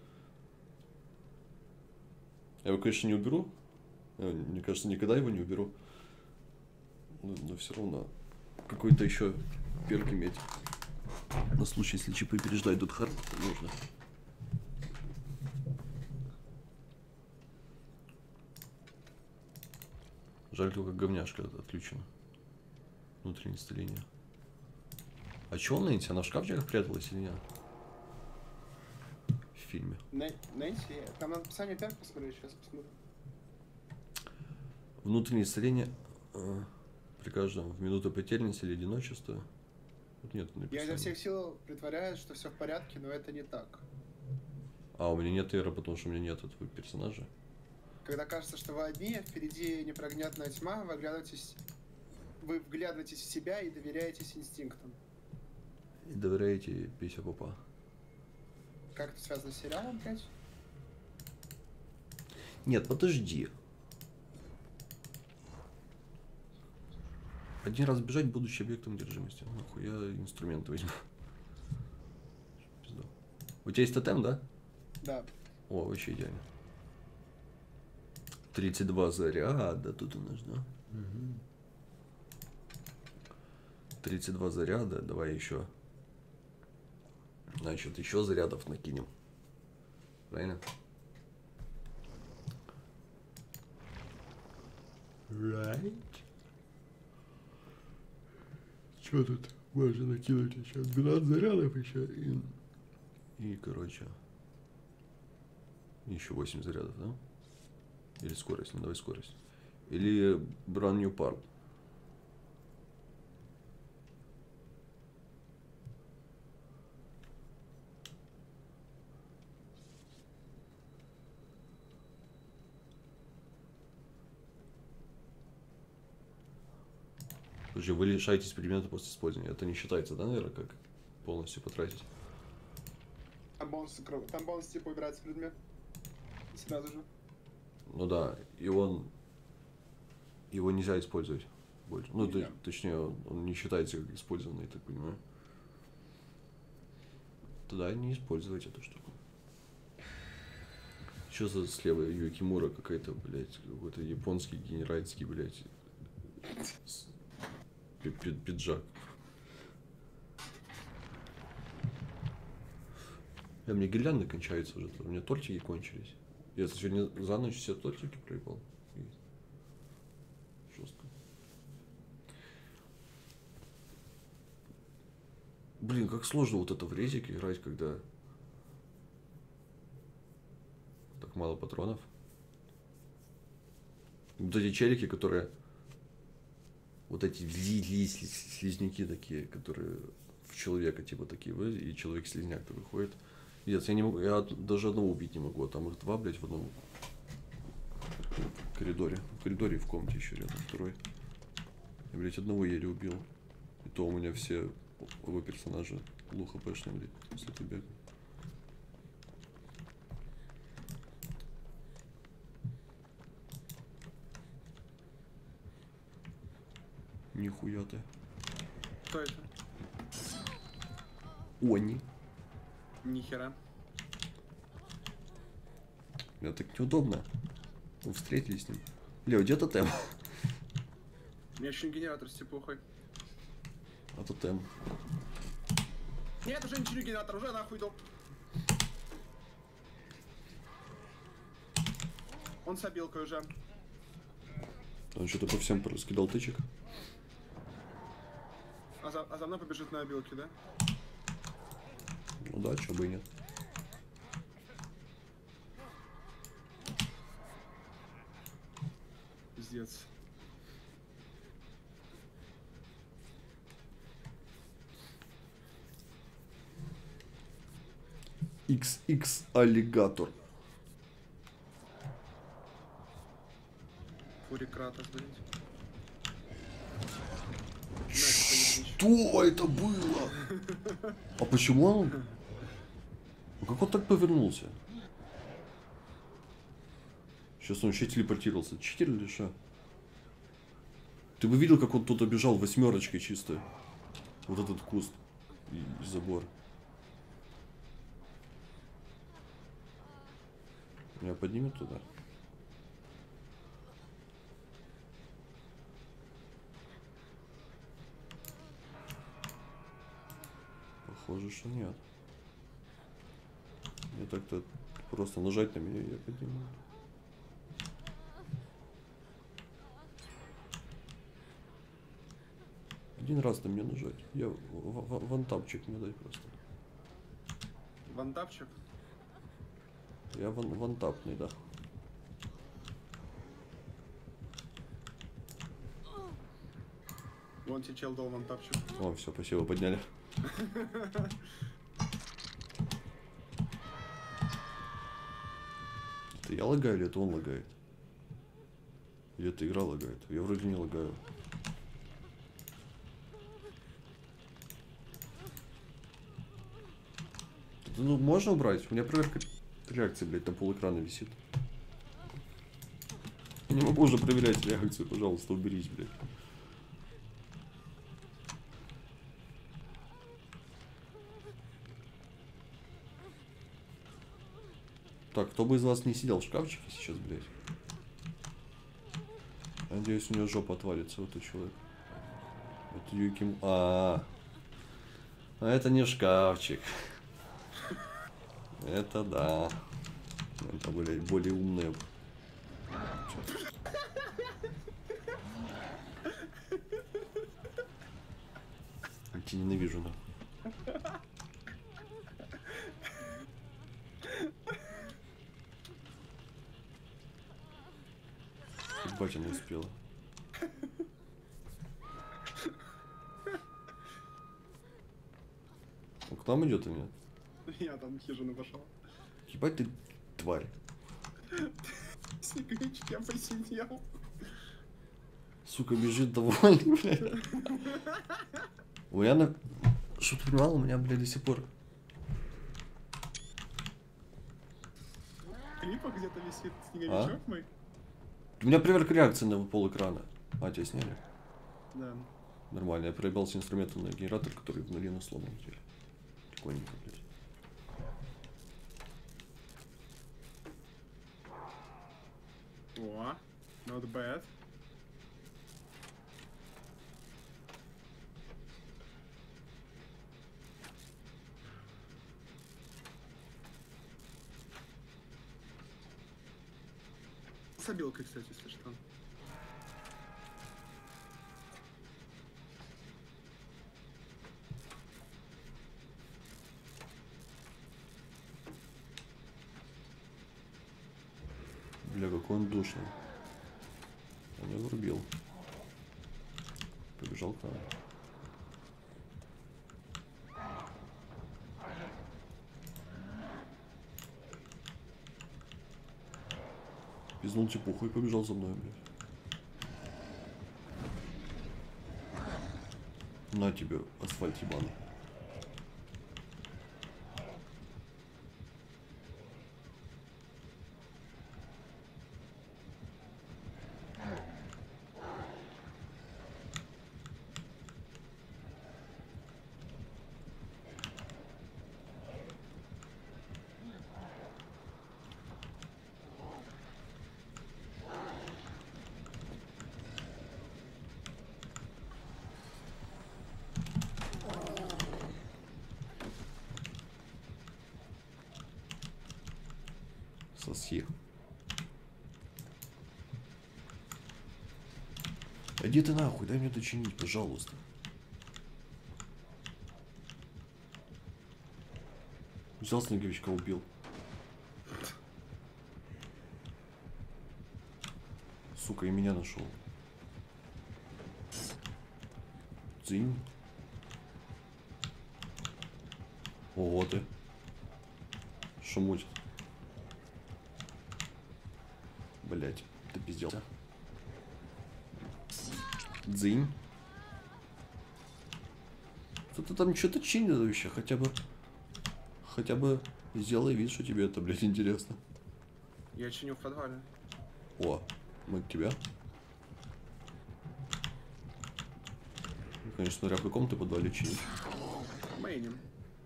Я его, конечно, не уберу. Мне кажется, никогда его не уберу. Но, но все равно какой-то еще перк иметь. На случай, если чипы переждать Дедхард, нужно. Жаль, только говняшка отключена. Внутреннее столение. А чё Нэнси? Она в шкафчиках пряталась или нет? В фильме. Нэнси? Там надо описание перк посмотреть, сейчас посмотрю. Внутреннее исцеление э, при каждом в минуту потерянности или одиночества. Вот нет написано. Я изо всех сил притворяюсь, что все в порядке, но это не так. А, у меня нет эра, потому что у меня нет этого персонажа. Когда кажется, что вы одни, впереди непроглядная тьма, вы оглядываетесь, вы вглядываетесь в себя и доверяетесь инстинктам. И доверяете пися попа. Как это связано с сериалом, блядь? Нет, подожди. Один раз бежать, будучи объектом одержимости. Нахуй, я инструменты возьму. Пизда. У тебя есть тотем, да? Да. О, вообще идеально. тридцать два заряда тут у нас, да? Угу. тридцать два заряда, давай еще. Значит, еще зарядов накинем. Правильно? Right. Что тут можно накинуть еще? двенадцать зарядов еще. И, и короче. Еще восемь зарядов, да? Или скорость? Ну давай скорость. Или Brand New Part. Слушай, вы лишаетесь предмета после использования. Это не считается, да, наверное, как полностью потратить? Там бонус, там бонус типа убирается предмет. Сразу же. Ну да, и он... Его нельзя использовать больше. Ну, ты, точнее, он, он не считается как использованный, я так понимаю. Тогда не использовать эту штуку. Что за слева Юкимура какая-то, блядь, какой-то японский генеральский, блядь, пиджак. Я, мне гирлянды кончаются уже, у меня тортики кончились. Я сегодня за ночь все тортики проебал. Жестко. Блин, как сложно вот это в резик играть, когда так мало патронов. Вот эти челики, которые... Вот эти слизняки такие, которые в человека типа такие, и человек-слизняк выходит. Нет, я не могу, я даже одного убить не могу, а там их два, блядь, в одном коридоре. В коридоре и в комнате еще рядом второй. Я, блядь, одного еле убил. И то у меня все оба персонажа лухо-пэшные, блядь, после этого бега. Нихуя ты. Кто это? Они. Нихера. Мне так неудобно. Мы встретились с ним. Лео, где тотем? У меня еще генератор с типухой. А тотем? Нет, уже ничего не генератор, уже нахуй иду. Он с обилкой уже. Он что-то по всем раскидал тычек. А за, а за мной побежит на обилке, да? Ну да, чё бы и нет. Пиздец. икс икс аллигатор. Фурикратос, блядь. Что это было? А почему он? Ну как он так повернулся? Сейчас он еще телепортировался. Читер или что? Ты бы видел, как он тут обежал восьмерочкой чисто. Вот этот куст и, и забор. Меня поднимет туда. Похоже, что нет. Мне так-то просто нажать на меня, и я подниму. Один раз на меня нажать. Я вантапчик мне дай просто. Вантапчик? Я ван вантапный, да. Вон тебе чел дал вантапчик. О, все, спасибо, подняли. Это я лагаю или это он лагает? Или это игра лагает? Я вроде не лагаю. Ну, можно убрать? У меня проверка реакции, блядь, на пол экрана висит. Я не могу уже проверять реакцию, пожалуйста, уберись, блядь. Так, кто бы из вас не сидел в шкафчике сейчас, блядь? Надеюсь, у него жопа отвалится, вот этот человек. Это Юким... А, -а, -а. Это не шкафчик. Это да. Это, блядь, более умные. Я тебя ненавижу, да. Батя не успела. Он к нам идет или нет? Я там в хижину пошел. Ебать ты тварь. Снеговички, я посидел. Сука, бежит довольный, блядь. У меня на... Чтоб ты понимал, у меня, блядь, до сих пор... В клипах где-то висит снеговичок а? мой. У меня проверка реакции на пол экрана. А, тебя сняли? Да. Нормально, я проебался инструментом на генератор, который в нулину сломан. Тихоненько, блядь. О, not bad. С обилкой, кстати, если что. Бля, какой он душный. Он меня врубил. Побежал к нам. Пизнул чепуху и побежал за мной, блядь. На тебе, асфальт ебаный. Соси. Иди ты нахуй, дай мне дочинить, пожалуйста. Взял снеговичка, убил. Сука, и меня нашел. Дзинь. Ого ты. Шумуть. Блять, ты пиздел. Дзинь. Кто-то там что-то чинит вообще, хотя бы. Хотя бы сделай вид, что тебе это, блядь, интересно. Я чиню в подвале. О, мы к тебе. Ну, конечно, смотря в каком ты подвале чинишь. Мейнем.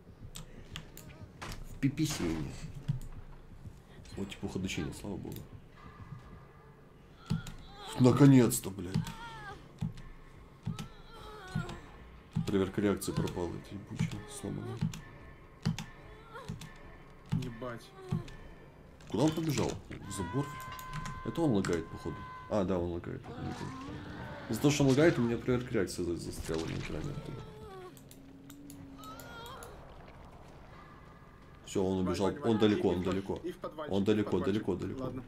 В пиписейне. Вот типа ходочине, слава богу. Наконец-то, блядь. Проверка реакции пропала, эти ебучие сломанные. Ебать. Куда он побежал? В забор? Это он лагает, походу. А, да, он лагает. Из-за того, что он лагает, у меня проверка реакции за- застряла на экране. Все, он убежал. Вань, Вань, Он Вань, далеко, и- и он в под- далеко. и в подвальчик, Он и в далеко, подвальчик. далеко, далеко. Ладно.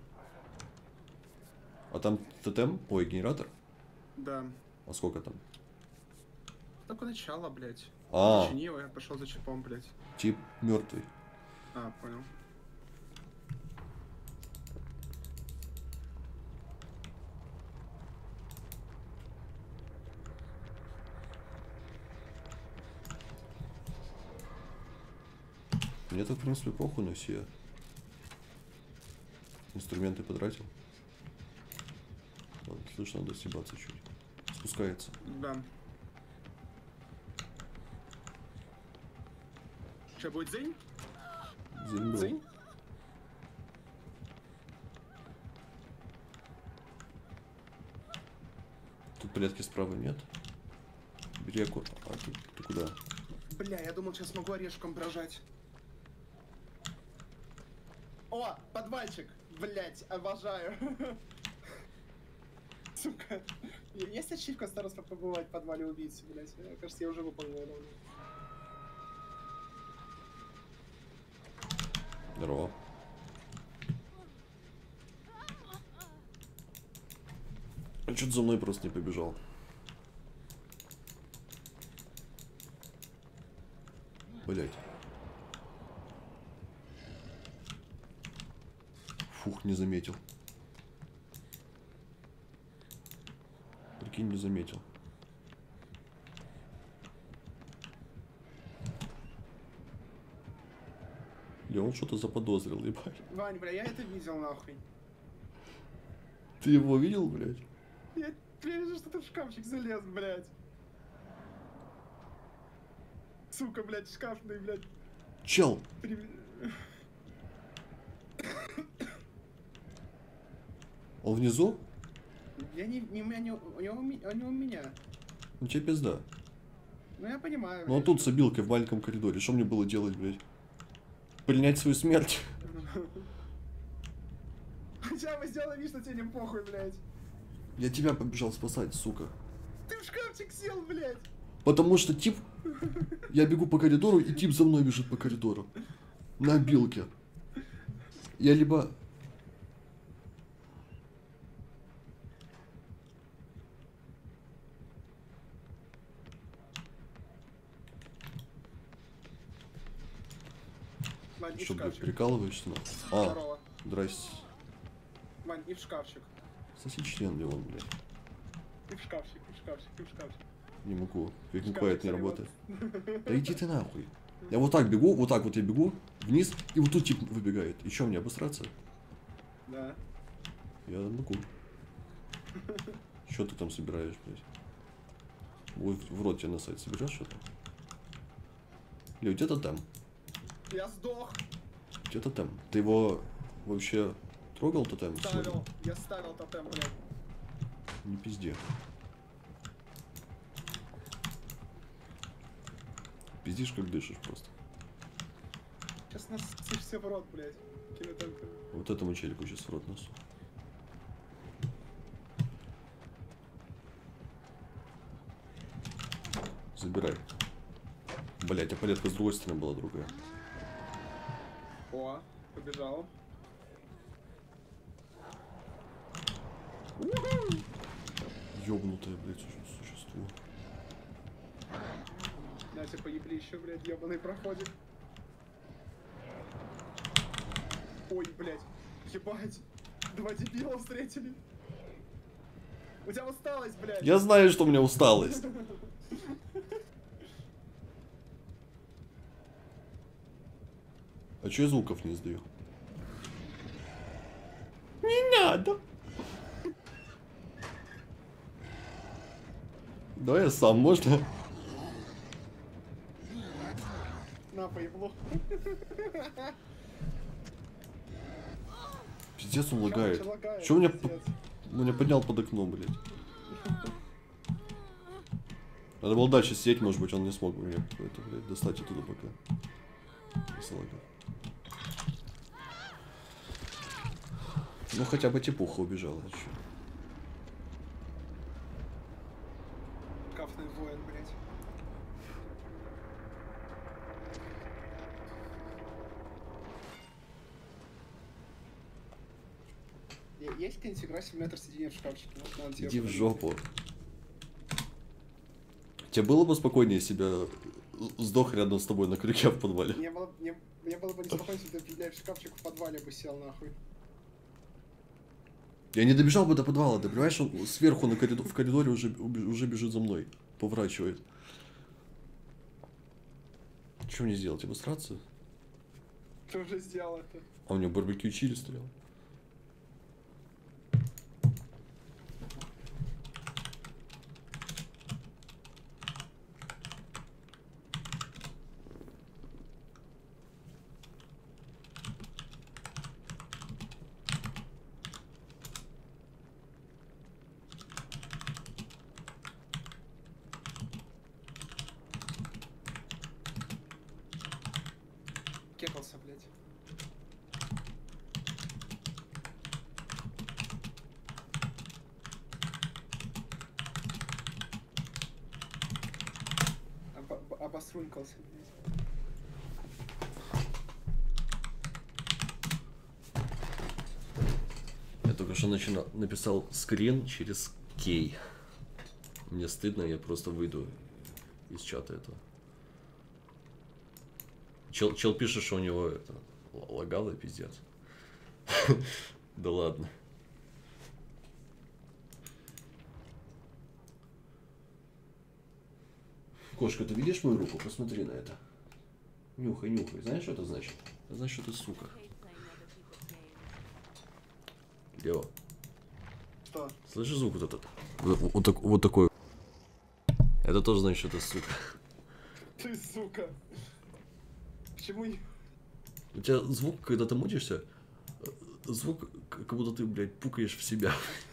А там тотем? Ой, генератор? Да. А сколько там? Только начало, блядь. А, Зачини его, я пошел за чипом, блядь. тип мертвый. А, понял. Мне так, в принципе, похуй на все инструменты потратил. Ладно, слышно, надо съебаться чуть. Спускается. Да. Что, будет дзынь? Зелень был. Дзынь? Тут порядки справа нет. Бери аккур... А, ты, ты куда? Бля, я думал, сейчас могу орешком прожать. О, подвальчик! Блять, обожаю. Сука. Есть ачивка староста побывать в подвале убийцы, блять. Мне кажется, я уже выполнил давно. Здорово. А что-то за мной просто не побежал. Блять. Фух, не заметил. Прикинь, не заметил. Или он что-то заподозрил, ебать. Вань, бля, я это видел нахуй. Ты его видел, блядь? Я, я вижу, что ты в шкафчик залез, блядь. Сука, блядь, шкафный, блядь. Чел! При... Он внизу? Я не, не, у меня, не, у него, ми- а не у меня. Ну тебе пизда. Ну я понимаю. Ну он тут с обилкой в маленьком коридоре. Что мне было делать, блядь? Принять свою смерть? Хотя бы сделай вид, что тебе не похуй, блядь. Я тебя побежал спасать, сука. Ты в шкафчик сел, блядь. Потому что тип... Я бегу по коридору, и тип за мной бежит по коридору. На обилке. Я либо... Вань, и в Что, блядь, шкафчик. прикалываешься? Ну? А, Здорово. здрасте. Вань, и в шкафчик. Соси член, Леон, блядь. И в шкафчик, и в шкафчик, и в шкафчик. Не могу. Фиг Шкафчик quiet не салют. работает. Да иди ты нахуй. Я вот так бегу, вот так вот я бегу, вниз, и вот тут тип выбегает. И что, мне обосраться? Да. Я могу. Что ты там собираешь, блядь? Ой, в рот тебе насать соберешь что-то? Или где-то там? Я сдох. Где-то там. Ты его вообще трогал тотем? Ставил. Я ставил тотем, блядь. Не пизди. Пиздишь, как дышишь просто. Сейчас нас все в рот, блядь. Кинотемпы. Вот этому челику сейчас в рот носу. Забирай. Блять, а палетка с другой стороны была другая. О, побежал. Ёбнутое, блять, существо. На тебе поебли еще, блядь, ебаный проходик. Ой, блядь. Ебать. Два дебила встретили. У тебя усталость, блядь. Я знаю, что у меня усталость. А чё я звуков не издаю? Не надо. Давай я сам, можно? На, поебло. Пиздец, он лагает. Чё лагает, Чё меня, пиздец? по... меня поднял под окно, блядь? Надо было дальше сидеть, может быть, он не смог бы меня это, блядь, достать оттуда пока. Если лагает. Ну хотя бы типуха убежала. Чё? Есть какая-нибудь игра симулятор сидения в шкафчике? Вот, надо тебе Иди в подарить. жопу. Тебе было бы спокойнее, если бы я сдох рядом с тобой на крюке в подвале? Мне было, мне, мне было бы неспокойно, если ты, блядь, в шкафчик в подвале бы сел, нахуй. Я не добежал бы до подвала, ты понимаешь, он сверху на коридор, в коридоре уже, уже бежит за мной, поворачивает. Что мне сделать, обосраться? Ты уже сделал это. А у него барбекю чили стоял. Кекался, блядь. Об- обосрунькался, блядь. Я только что начинал, написал скрин через кей. Мне стыдно, я просто выйду из чата этого. Чел, чел пишет, что у него это лагало, пиздец. Да ладно. Кошка, ты видишь мою руку? Посмотри на это. Нюхай, нюхай. Знаешь, что это значит? Это значит, что ты сука. Лео. Что? Слышишь звук вот этот? Вот, вот, так, вот такой. Это тоже значит, что ты сука. Ты, сука. Почему не... У тебя звук, когда ты мучишься, звук, как будто ты, блядь, пукаешь в себя.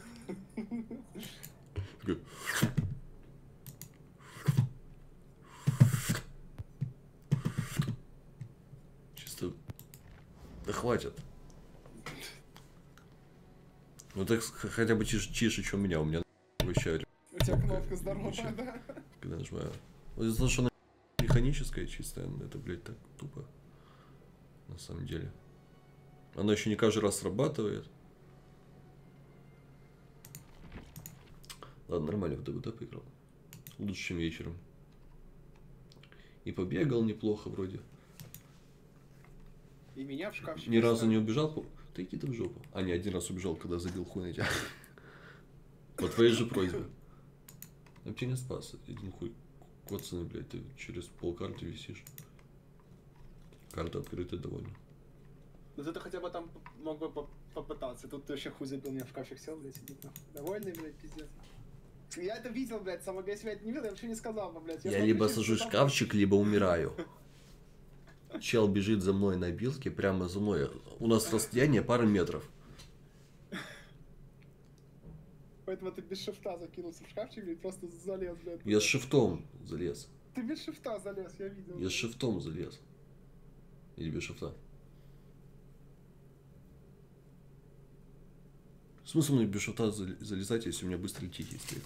Чисто... Да хватит. Ну так хотя бы тише, тише, чем у меня. У меня вообще... У тебя кнопка здоровая, да? Когда нажимаю. Вот из-за того, что она механическая чистая, это, блядь, так тупо. На самом деле. Она еще не каждый раз срабатывает. Ладно, нормально в ДВД поиграл. Лучше, чем вечером. И побегал неплохо вроде. И меня в шкафчик. Ни разу не убежал. Ты иди ты в жопу. А, не, один раз убежал, когда забил хуй на тебя. По твоей же просьбе. Я тебя не спас. Один хуй коцаный, блядь, ты через полкарты висишь. Карта открытая довольно. Ну ты хотя бы там мог бы попытаться. Тут ты вообще хуй забил, меня в шкафчик сел, блядь, сидит нахуй. Довольный, блядь, пиздец. Я это видел, блядь, самого я себя это не видел, я вообще не сказал бы, блядь. Я, Я я либо сажусь в шкафчик, либо умираю. Чел бежит за мной на билке, прямо за мной. У нас расстояние пара метров. Поэтому ты без шифта закинулся в шкафчик и просто залез, блядь. Я с шифтом залез. Ты без шифта залез, я видел. Я с шифтом залез. Или без шифта. Смысл мне без шифта залезать, если у меня быстрый тихий стоит?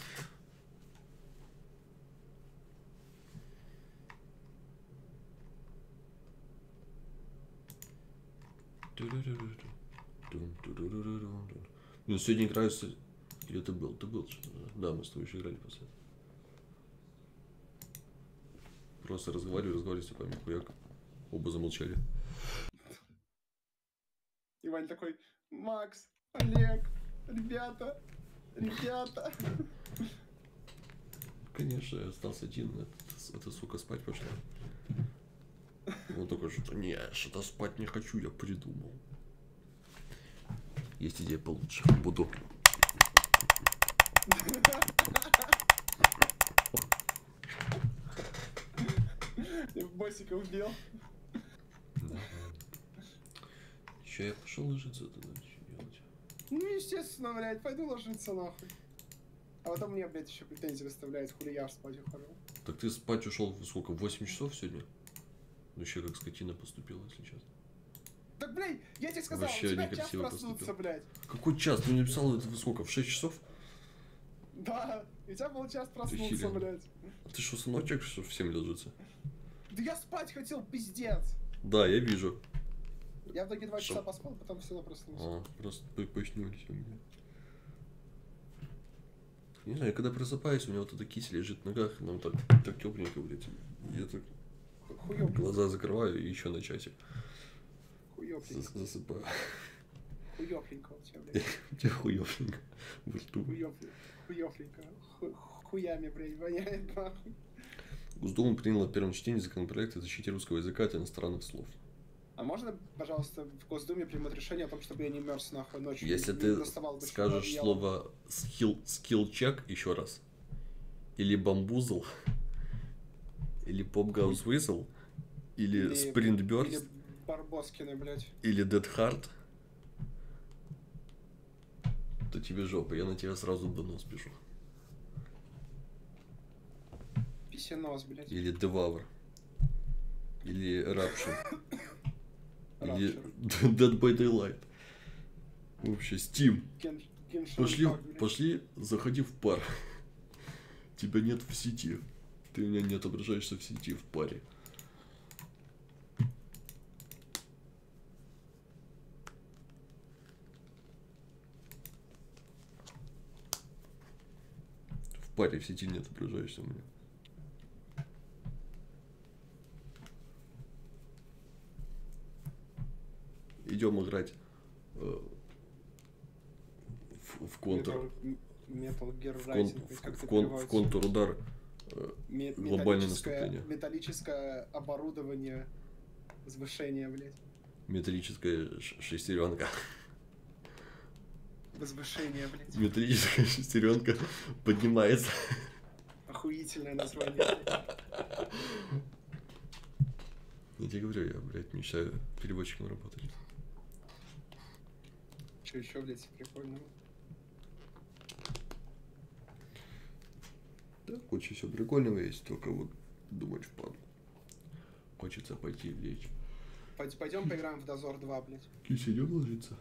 Ну, сегодня играю с... Или ты был? Ты был что-то? Да, мы с тобой еще играли после. Просто разговариваю, разговариваю с тобой, хуяк. Оба замолчали. И Вань такой: Макс, Олег, ребята, ребята. Конечно, я остался один, эта, эта сука спать пошла. Он такой, что-то, не, что-то спать не хочу, я придумал. Есть идея получше, буду. Ты боссика убил. Да. Че, я пошел ложиться тогда, что делать? Ну, естественно, блядь, пойду ложиться нахуй. А потом мне, блядь, еще претензии выставляет, хули я спать ухожу. Так ты спать ушел сколько, восемь часов сегодня? Ну еще как скотина поступила, если честно. Так, блядь, я тебе сказал, Вообще у тебя час некрасиво проснуться, поступил. блядь. Какой час? Ты мне написал это во сколько? В шесть часов? Да, у тебя был час проснуться, хилен. блядь. А ты что, сыночек, что в семь ложится? Да я спать хотел, пиздец. Да, я вижу. Я в итоге два Шо? часа поспал, потом все равно проснулся. А, просто по- почнулись. блин. Не знаю, я когда просыпаюсь, у меня вот эта кисть лежит в ногах, нам так, так тепленько, блядь. Я так Хуёвенько, глаза закрываю и еще на часик хуёвенько, зас- засыпаю. хуёвенько у тебя, блядь. У тебя хуёвенько во рту. Хуёвенько, хуёвенько. Ху- Хуями, блядь, воняет нахуй. Госдума приняла в первом чтении законопроект о защите русского языка от иностранных слов. А можно, пожалуйста, в Госдуме примут решение о том, чтобы я не мерз нахуй ночью? Если не ты доставал до скажешь сюда слово skill, skill check еще раз, или бамбузл, или popgouse whistle, или, Или- sprint Или burst, Барбоскины, блядь. или dead heart, то тебе жопа, я на тебя сразу донос пишу. Писенос, блядь. Или devour, или eruption, или Rapture. dead by daylight. Вообще, Steam. Ген- Genshin Пошли, Impact, блядь. пошли, заходи в пар. Тебя нет в сети. Ты у меня не отображаешься в сети в паре. В паре в сети не отображаешься у меня. Идем играть э, в, в контур. Metal- Metal Gear В, кон, Rising, в, как в это кон, в переводится? контур удар. э, Ме- глобальное металлическое- наступление. Металлическое оборудование возвышения, блядь. Металлическая ш- шестеренка. Возвышение, блядь. Металлическая шестеренка поднимается. Охуительное название, блядь. Я тебе говорю, я, блядь, мечтаю переводчиком работать. Че еще, блядь, прикольного? Да, куча всего прикольного есть, только вот думать впадло. Хочется пойти лечь. Пойд- Пойдем поиграем в Дозор два, блядь. Киселем ложится?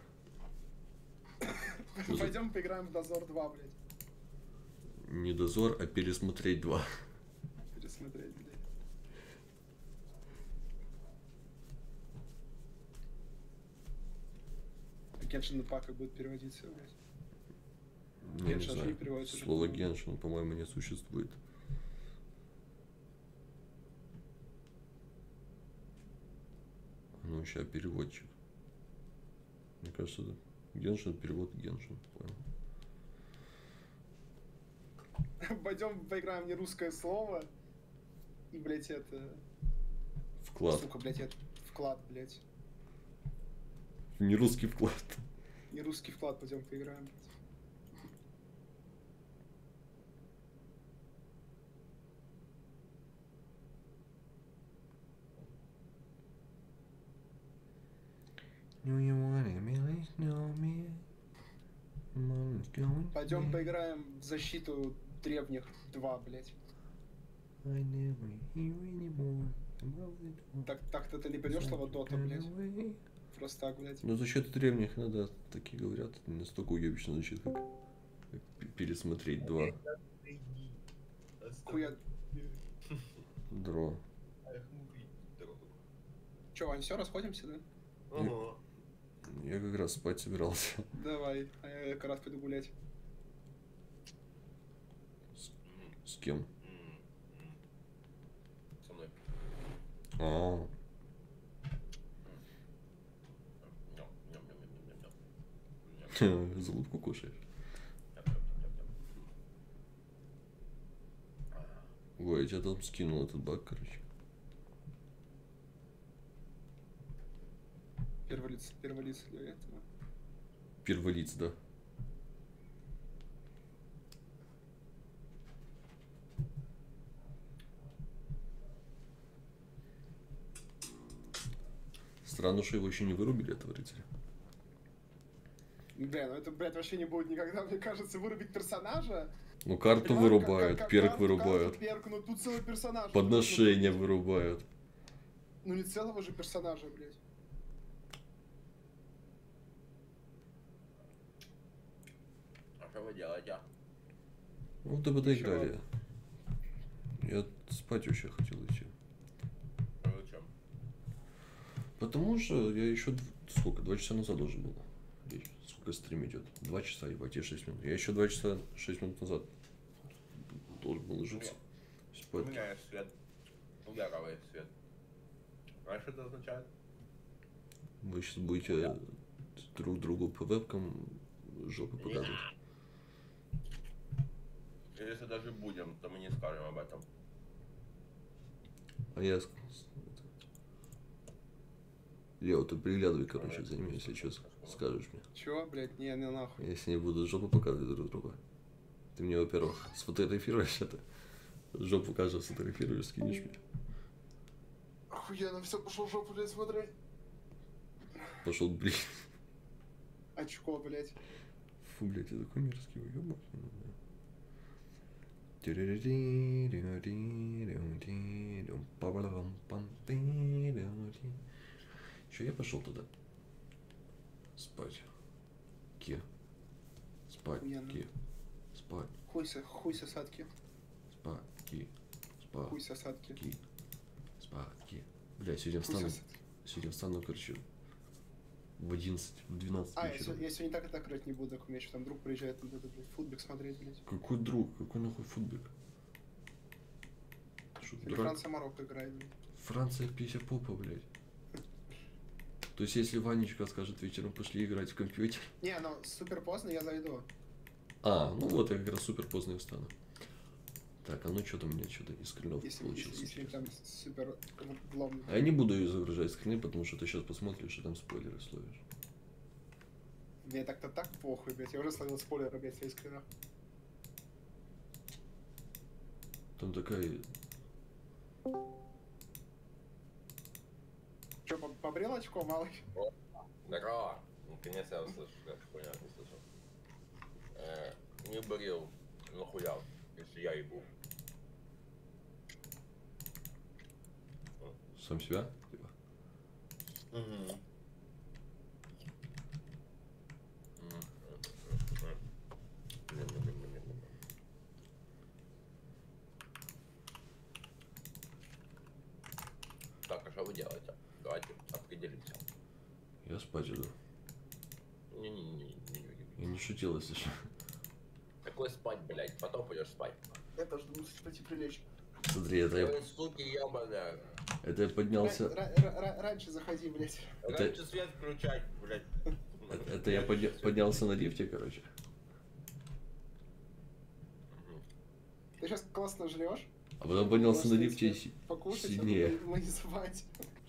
Что за- Пойдем поиграем в Дозор два, блядь. Не дозор, а пересмотреть два. Пересмотреть, блядь. А Genshin Impact как будет переводиться, блядь? Я не Геншин же не знаю. переводится же, Слово по-моему. геншин, по-моему, не существует. Ну, сейчас переводчик. Мне кажется, да. Геншин, перевод геншин. Понял. Пойдем поиграем в нерусское слово. И, блядь, это... Вклад. Сука, блядь, это вклад, блядь. Не русский вклад. Нерусский вклад пойдем поиграем, блядь. Пойдем поиграем в защиту древних два, блядь. Так, так-то ты не пойдешь слово Дота, блядь. Просто так, блядь. Ну, за счет древних иногда такие говорят. Это не настолько уебично звучит, как, как п- пересмотреть два. Хуя... Дро. Че, Вань, все, расходимся, да? Ага. Я как раз спать собирался. Давай, а я как раз пойду гулять. С кем? Со мной. А, Ням, ням, ням, ням, ням, ням. залупку кушаешь. Ням, ням, ням, ням. Ой, я тебя там скинул этот баг, короче. Перволиц, перволиц для этого. Перволиц, да. Странно, что его еще не вырубили, этого рыцаря. Бля, ну это, блядь, вообще не будет никогда, мне кажется, вырубить персонажа. Ну, карту Понимаешь, вырубают, как- как- перк карту, вырубают, карту, перк, ну тут целый персонаж. подношение вырубают. Ну не целого же персонажа, блядь. А что вы делаете? Ну, вот об доиграли. Я спать вообще хотел идти. А вы чем? Потому что я еще сколько? Два часа назад должен был. Сколько стрим идет? Два часа, ебать, и шесть минут. Я еще два часа шесть минут назад должен был ложиться. У Спать. меня есть свет. Угаровый свет. Знаешь, что это означает? Вы сейчас будете друг другу по вебкам жопу показывать. Если даже будем, то мы не скажем об этом. А я... ск- Я вот тут приглядывай, короче, за ними, если что, скажешь мне. Чего, блядь, не, не нахуй. Если не буду жопу показывать друг другу. Ты мне, во-первых, сфотографируешь это. Жопу кажется, сфотографируешь, скинешь мне. Охуенно, все, пошел в жопу, блядь, смотри. Пошел, блин. Очко, блядь. Фу, блядь, я такой мерзкий, уёбок. Че, я пошел туда. Спать. Ке. Спать. Охуенно. Ке. Спать. Хуй со, хуй сосадки. Спать. Ке. Спать. Хуй сосадки. Ке. Спать. Ке. Бля, сегодня Хуй встану. сосадки. Сегодня встану, короче, в одиннадцать, в двенадцать А, я, вечера. се- я сегодня так и так играть не буду, так у меня еще там друг приезжает, надо, блядь, футбик смотреть, блядь. Какой друг? Какой нахуй футбик? Что, Или дурак? Франция Марокко играет, блядь. Франция пися попа, блядь. То есть, если Ванечка скажет вечером, пошли играть в компьютер. Не, ну супер поздно, я зайду. А, ну вот, я как раз супер поздно и встану. Так, а ну что там у меня что-то из скринов Если, получилось. если, если там супер влом. А я не буду ее загружать скрины, потому что ты сейчас посмотришь и там спойлеры словишь. Мне так-то так похуй, блядь, я уже словил спойлеры, блядь, в своих скринах. Там такая... Че, по- побрел очко, малый? Здорово. Наконец-то я услышал, как хуйня не слышал. Э, не брил, нахуя, если я ебу. Сам себя? Типа. Угу. Так, а что вы делаете? Давайте определимся. Я спать иду. Не-не-не. Я не шутил, если что. Какой спать, блядь? Потом пойдешь спать. Я тоже думаю, пойти прилечь. Смотри, это я, Ой, суки, ебаная. это я поднялся... Ра- ра- ра- раньше заходи, блядь. Это- Раньше свет включать, блядь. Это, это я подня- поднялся на лифте, короче. Ты сейчас классно жрешь. А потом поднялся на Может, лифте и если си- покушать, а сильнее. потом мы не спать.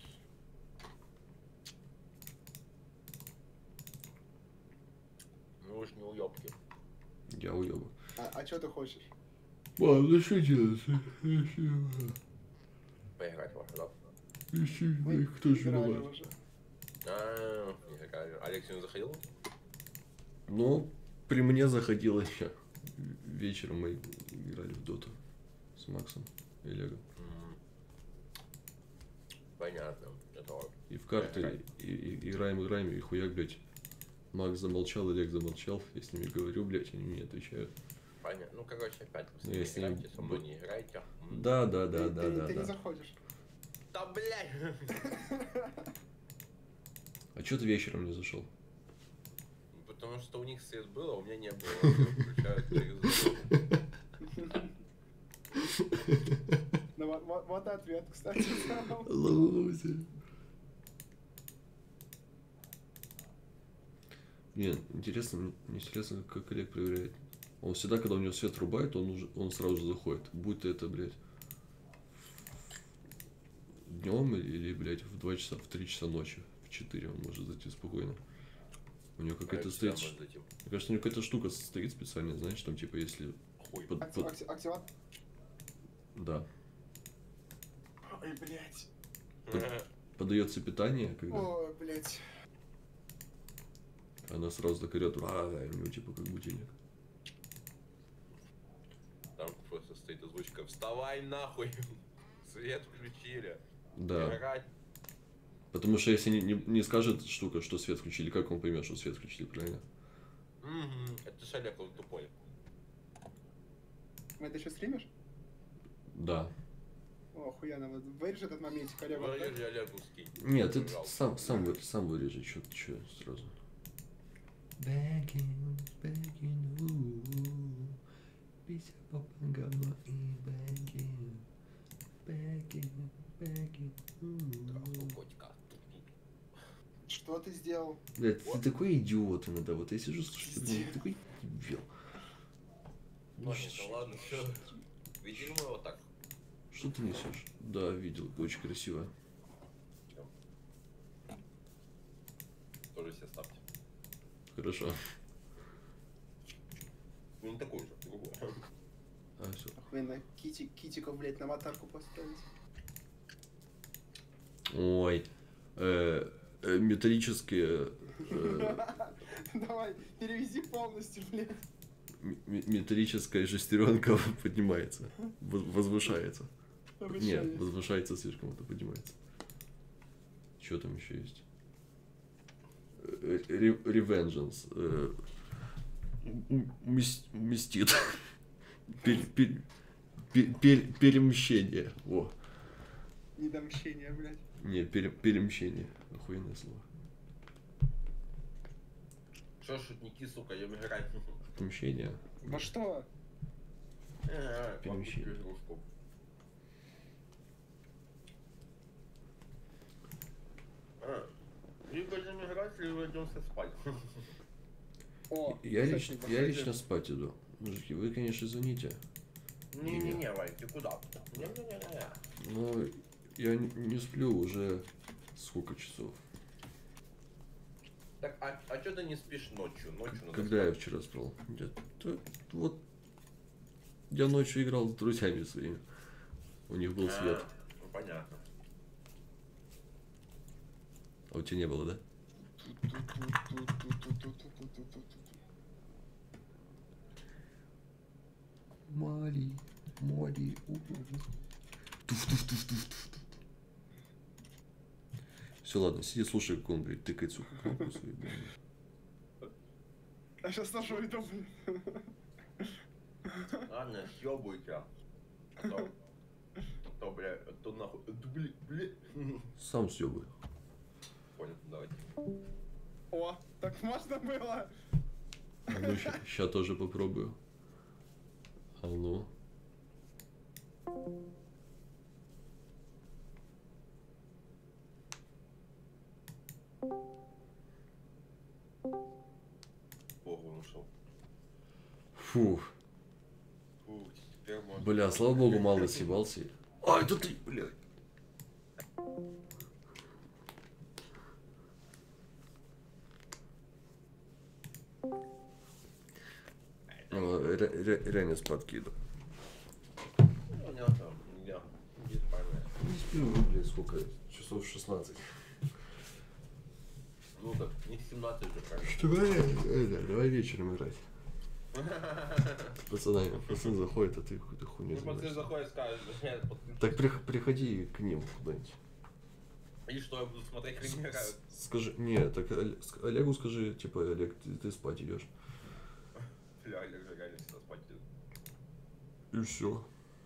Ну уж не уебки. Я уебок. А, а что ты хочешь? Мам, ну что делать? Поиграть можно, да? Мы Кто же играли виноват? уже. А, не играли. Олег сегодня заходил? Ну, при мне заходило еще. Вечером мы играли в доту с Максом и Олегом. М. Понятно. Это вот. И в карты и, и- играем, играем, и хуяк, блядь. Макс замолчал, Олег замолчал. Я с ними говорю, блядь, они мне отвечают. Понятно. Ну, короче, опять вы с Ну, ними если играете, им со мной б- не играете. М. Да, да, да, Ты- да, ты, да, ты не да. заходишь. Да, блядь. А чё ты вечером не зашел? Потому что у них свет был, а у меня не было. Всё включают через дорогу. Ну вот, вот, вот ответ, кстати. Лузер. Не, интересно, мне интересно, как Олег проверяет. Он всегда, когда у него свет рубает, он, уже, он сразу же заходит. Будь то это, блядь, днем или, блядь, в два часа, в три часа ночи, в четыре он может зайти спокойно. У него какая-то А, стоит... всё, ш- может, зайти. Мне кажется, у него какая-то штука стоит специальная, знаешь, там типа если... Хуй. Под, Акти- под- акти- Активат? Да. Ой, блядь. Подается питание, когда Ой, блядь. она сразу так орёт, а, и у него типа как будильник. Там просто стоит озвучка. Вставай нахуй. Свет включили. Да. Играть. Потому что если не, не, не скажет штука, что свет включили, как он поймет, что свет включили, правильно? Мгм. Это ж Олег, он тупой. Мы это еще стримишь? Да. О, охуенно. Вот вырежь этот моментик, Олег. вот так. Вырежи Олегу скинь. Нет, ты Пожалуйста. сам, сам, вы- сам вырежи, что ты чё сразу. Бэгин, бэгин, у-у-у. Пися попан говно и бэгин. Бэгин, бэгин, у-у-у. Котика. Что ты сделал? Блядь, ты такой идиот иногда. Вот я сижу, слушай, ты блин, такой дебил. Ладно, ладно, все. Видели мы вот так? Что ты несешь? Да, видел, очень красиво. Тоже себе ставьте. Хорошо. Ну не такой же, другой. А, все. Охуенно. Кити, китиков, блядь, на аватарку поставить. Ой. Э, э, металлические. э, Давай, перевези полностью, блядь. м- м- металлическая шестеренка поднимается. воз- Возвышается. Нет, Обещаю. возвышается слишком, это поднимается. Что там еще есть? Э, ре- Revengeance. э, м- м- мс- Мстит. Пер- пер- пер- пер- Перемещение. О. Недомщение, блядь. Не, пере- перемещение. Охуенное слово. Что шутники, сука, я играть. Отмщение. Во что? Перемещение. А, либо идем играть, либо идем спать. О, Я, кстати, лично, я похоже. лично спать иду. Мужики, вы, конечно, извините. Не-не-не, Вань, ты куда? Не-не-не-не. Но я не, не сплю уже сколько часов. Так, а, а что ты не спишь ночью? Ночью надо Когда я спать. вчера спал? Я, т- вот я ночью играл с друзьями своими. У них был свет. А, ну, понятно. А у тебя не было, да? Мари, Мари, Все, ладно, сиди, слушай, как он, блядь, тыкает, сука, кнопку свою, блядь. А сейчас нашу иду, блядь. Ладно, съебуйте. А то, а то, бля, а то нахуй. Да, бля, бля. Сам съебай. Понял, давайте. О, так можно было? А ну, ща тоже попробую. А ну. Богу ушел. Фух. Фу, теперь можно. Бля, слава богу, мало съебался. А, это ты, блядь. Ну, ре- ре- реально спадки иду. Ну, не там, я. Без поймешь. Не сплю, блядь, сколько? Часов шестнадцать. Ну так, не семнадцать же, правильно? Что, давай, давай вечером играть. Пацаны, пацаны заходят, а ты какую-то хуйню Ну, пацаны занимаешься. заходят и скажут, что я подключу. Так прих- приходи к ним куда-нибудь. И что, я буду смотреть, как они играют? Скажи, не, так Оле- ск- Олегу скажи, типа, Олег, ты, ты спать идешь. Бля, Олег же реально всегда спать идет. И все.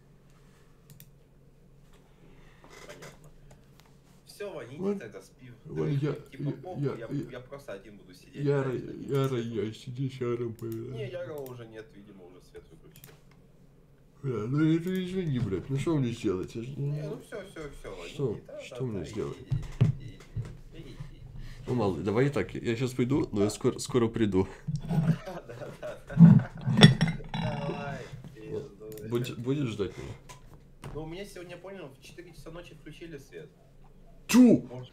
Понятно. Все, Вань, иди Вань, тогда спи. Вань, я- Типа, я- похуй, я- я, я- я просто один буду сидеть. Яра, блядь. Яра, я сиди, Яра, Не, блядь. Яра уже нет, видимо, уже свет выключили. Бля, ну это извини, блядь, ну что мне сделать? Я ж не- Не, ну все, все, все. Что? Что мне сделать? Иди, иди, иди. Ну, мало, давай так, я сейчас пойду, но я скоро, скоро приду. Давай, пиздуй. Будь, будешь ждать меня? Ну, у меня сегодня, понял, в четыре часа ночи включили свет. Чу! Может,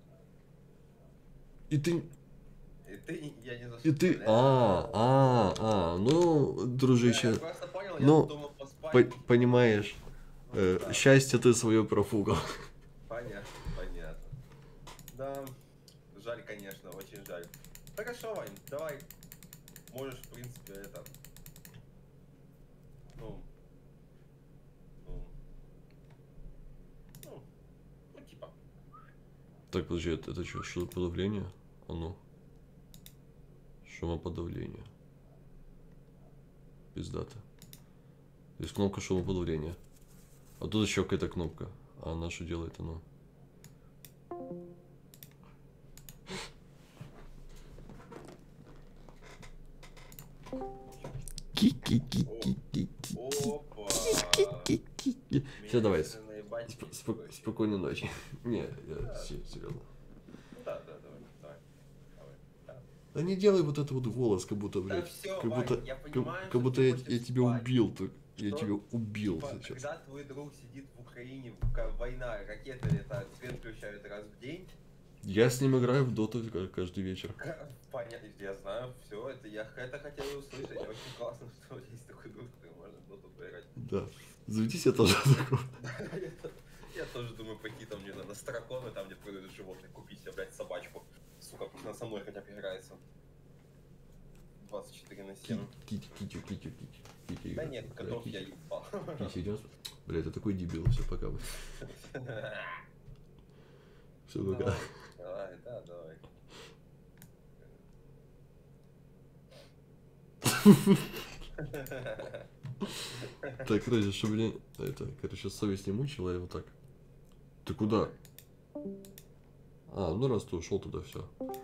И ты, и ты, я не и засыпал. ты, а, а, а, ну, дружище, Я просто понял, ну, я думал поспать. по- понимаешь, э, Да. счастье ты свое профугал. Понятно, понятно. Да, жаль, конечно, очень жаль. Хорошо, Вань, давай. Можешь, в принципе, это... Ну... Ну... Ну, ну типа... Так, подожди, это, это что, шумоподавление? А ну. Шумоподавление. Пиздато. То есть кнопка шумоподавления. А тут еще какая-то кнопка. А она что делает оно? Опа. Все, давай. Меня наебать Сп- есть спок- такое. спокойной ночи. Не, я се- серьезно. Да, да, давай, давай. Давай. Да. Да не делай вот это вот голос, как будто, блядь. всё, как Вань, будто, я как, понимаю, как что будто ты я, хочешь я тебя спать. убил. Так, я Что? тебя убил Типа, сейчас. когда твой друг сидит в Украине, ка- война, ракеты летают, свет включают раз в день. Я с ним играю в доту ка- каждый вечер. Понятно, я знаю, все, это я это хотел услышать. Очень классно, что есть такой друг, который можно в доту поиграть. Да. Заведи себе тоже такого. Я тоже думаю пойти там, не знаю, на Староконы, там, где продают животных, купить себе, блядь, собачку. Сука, пусть она со мной хотя бы играется. двадцать четыре на семь. Кити, кити, кити, кити, кити. Да нет, котов я ебал. Кити идет. Блядь, ты такой дебил. Все, пока. Все, пока. Давай, давай, да, давай. Так, короче, чтобы мне это, короче, совесть не мучила, я вот так. Ты куда? А, ну раз ты ушел туда, все.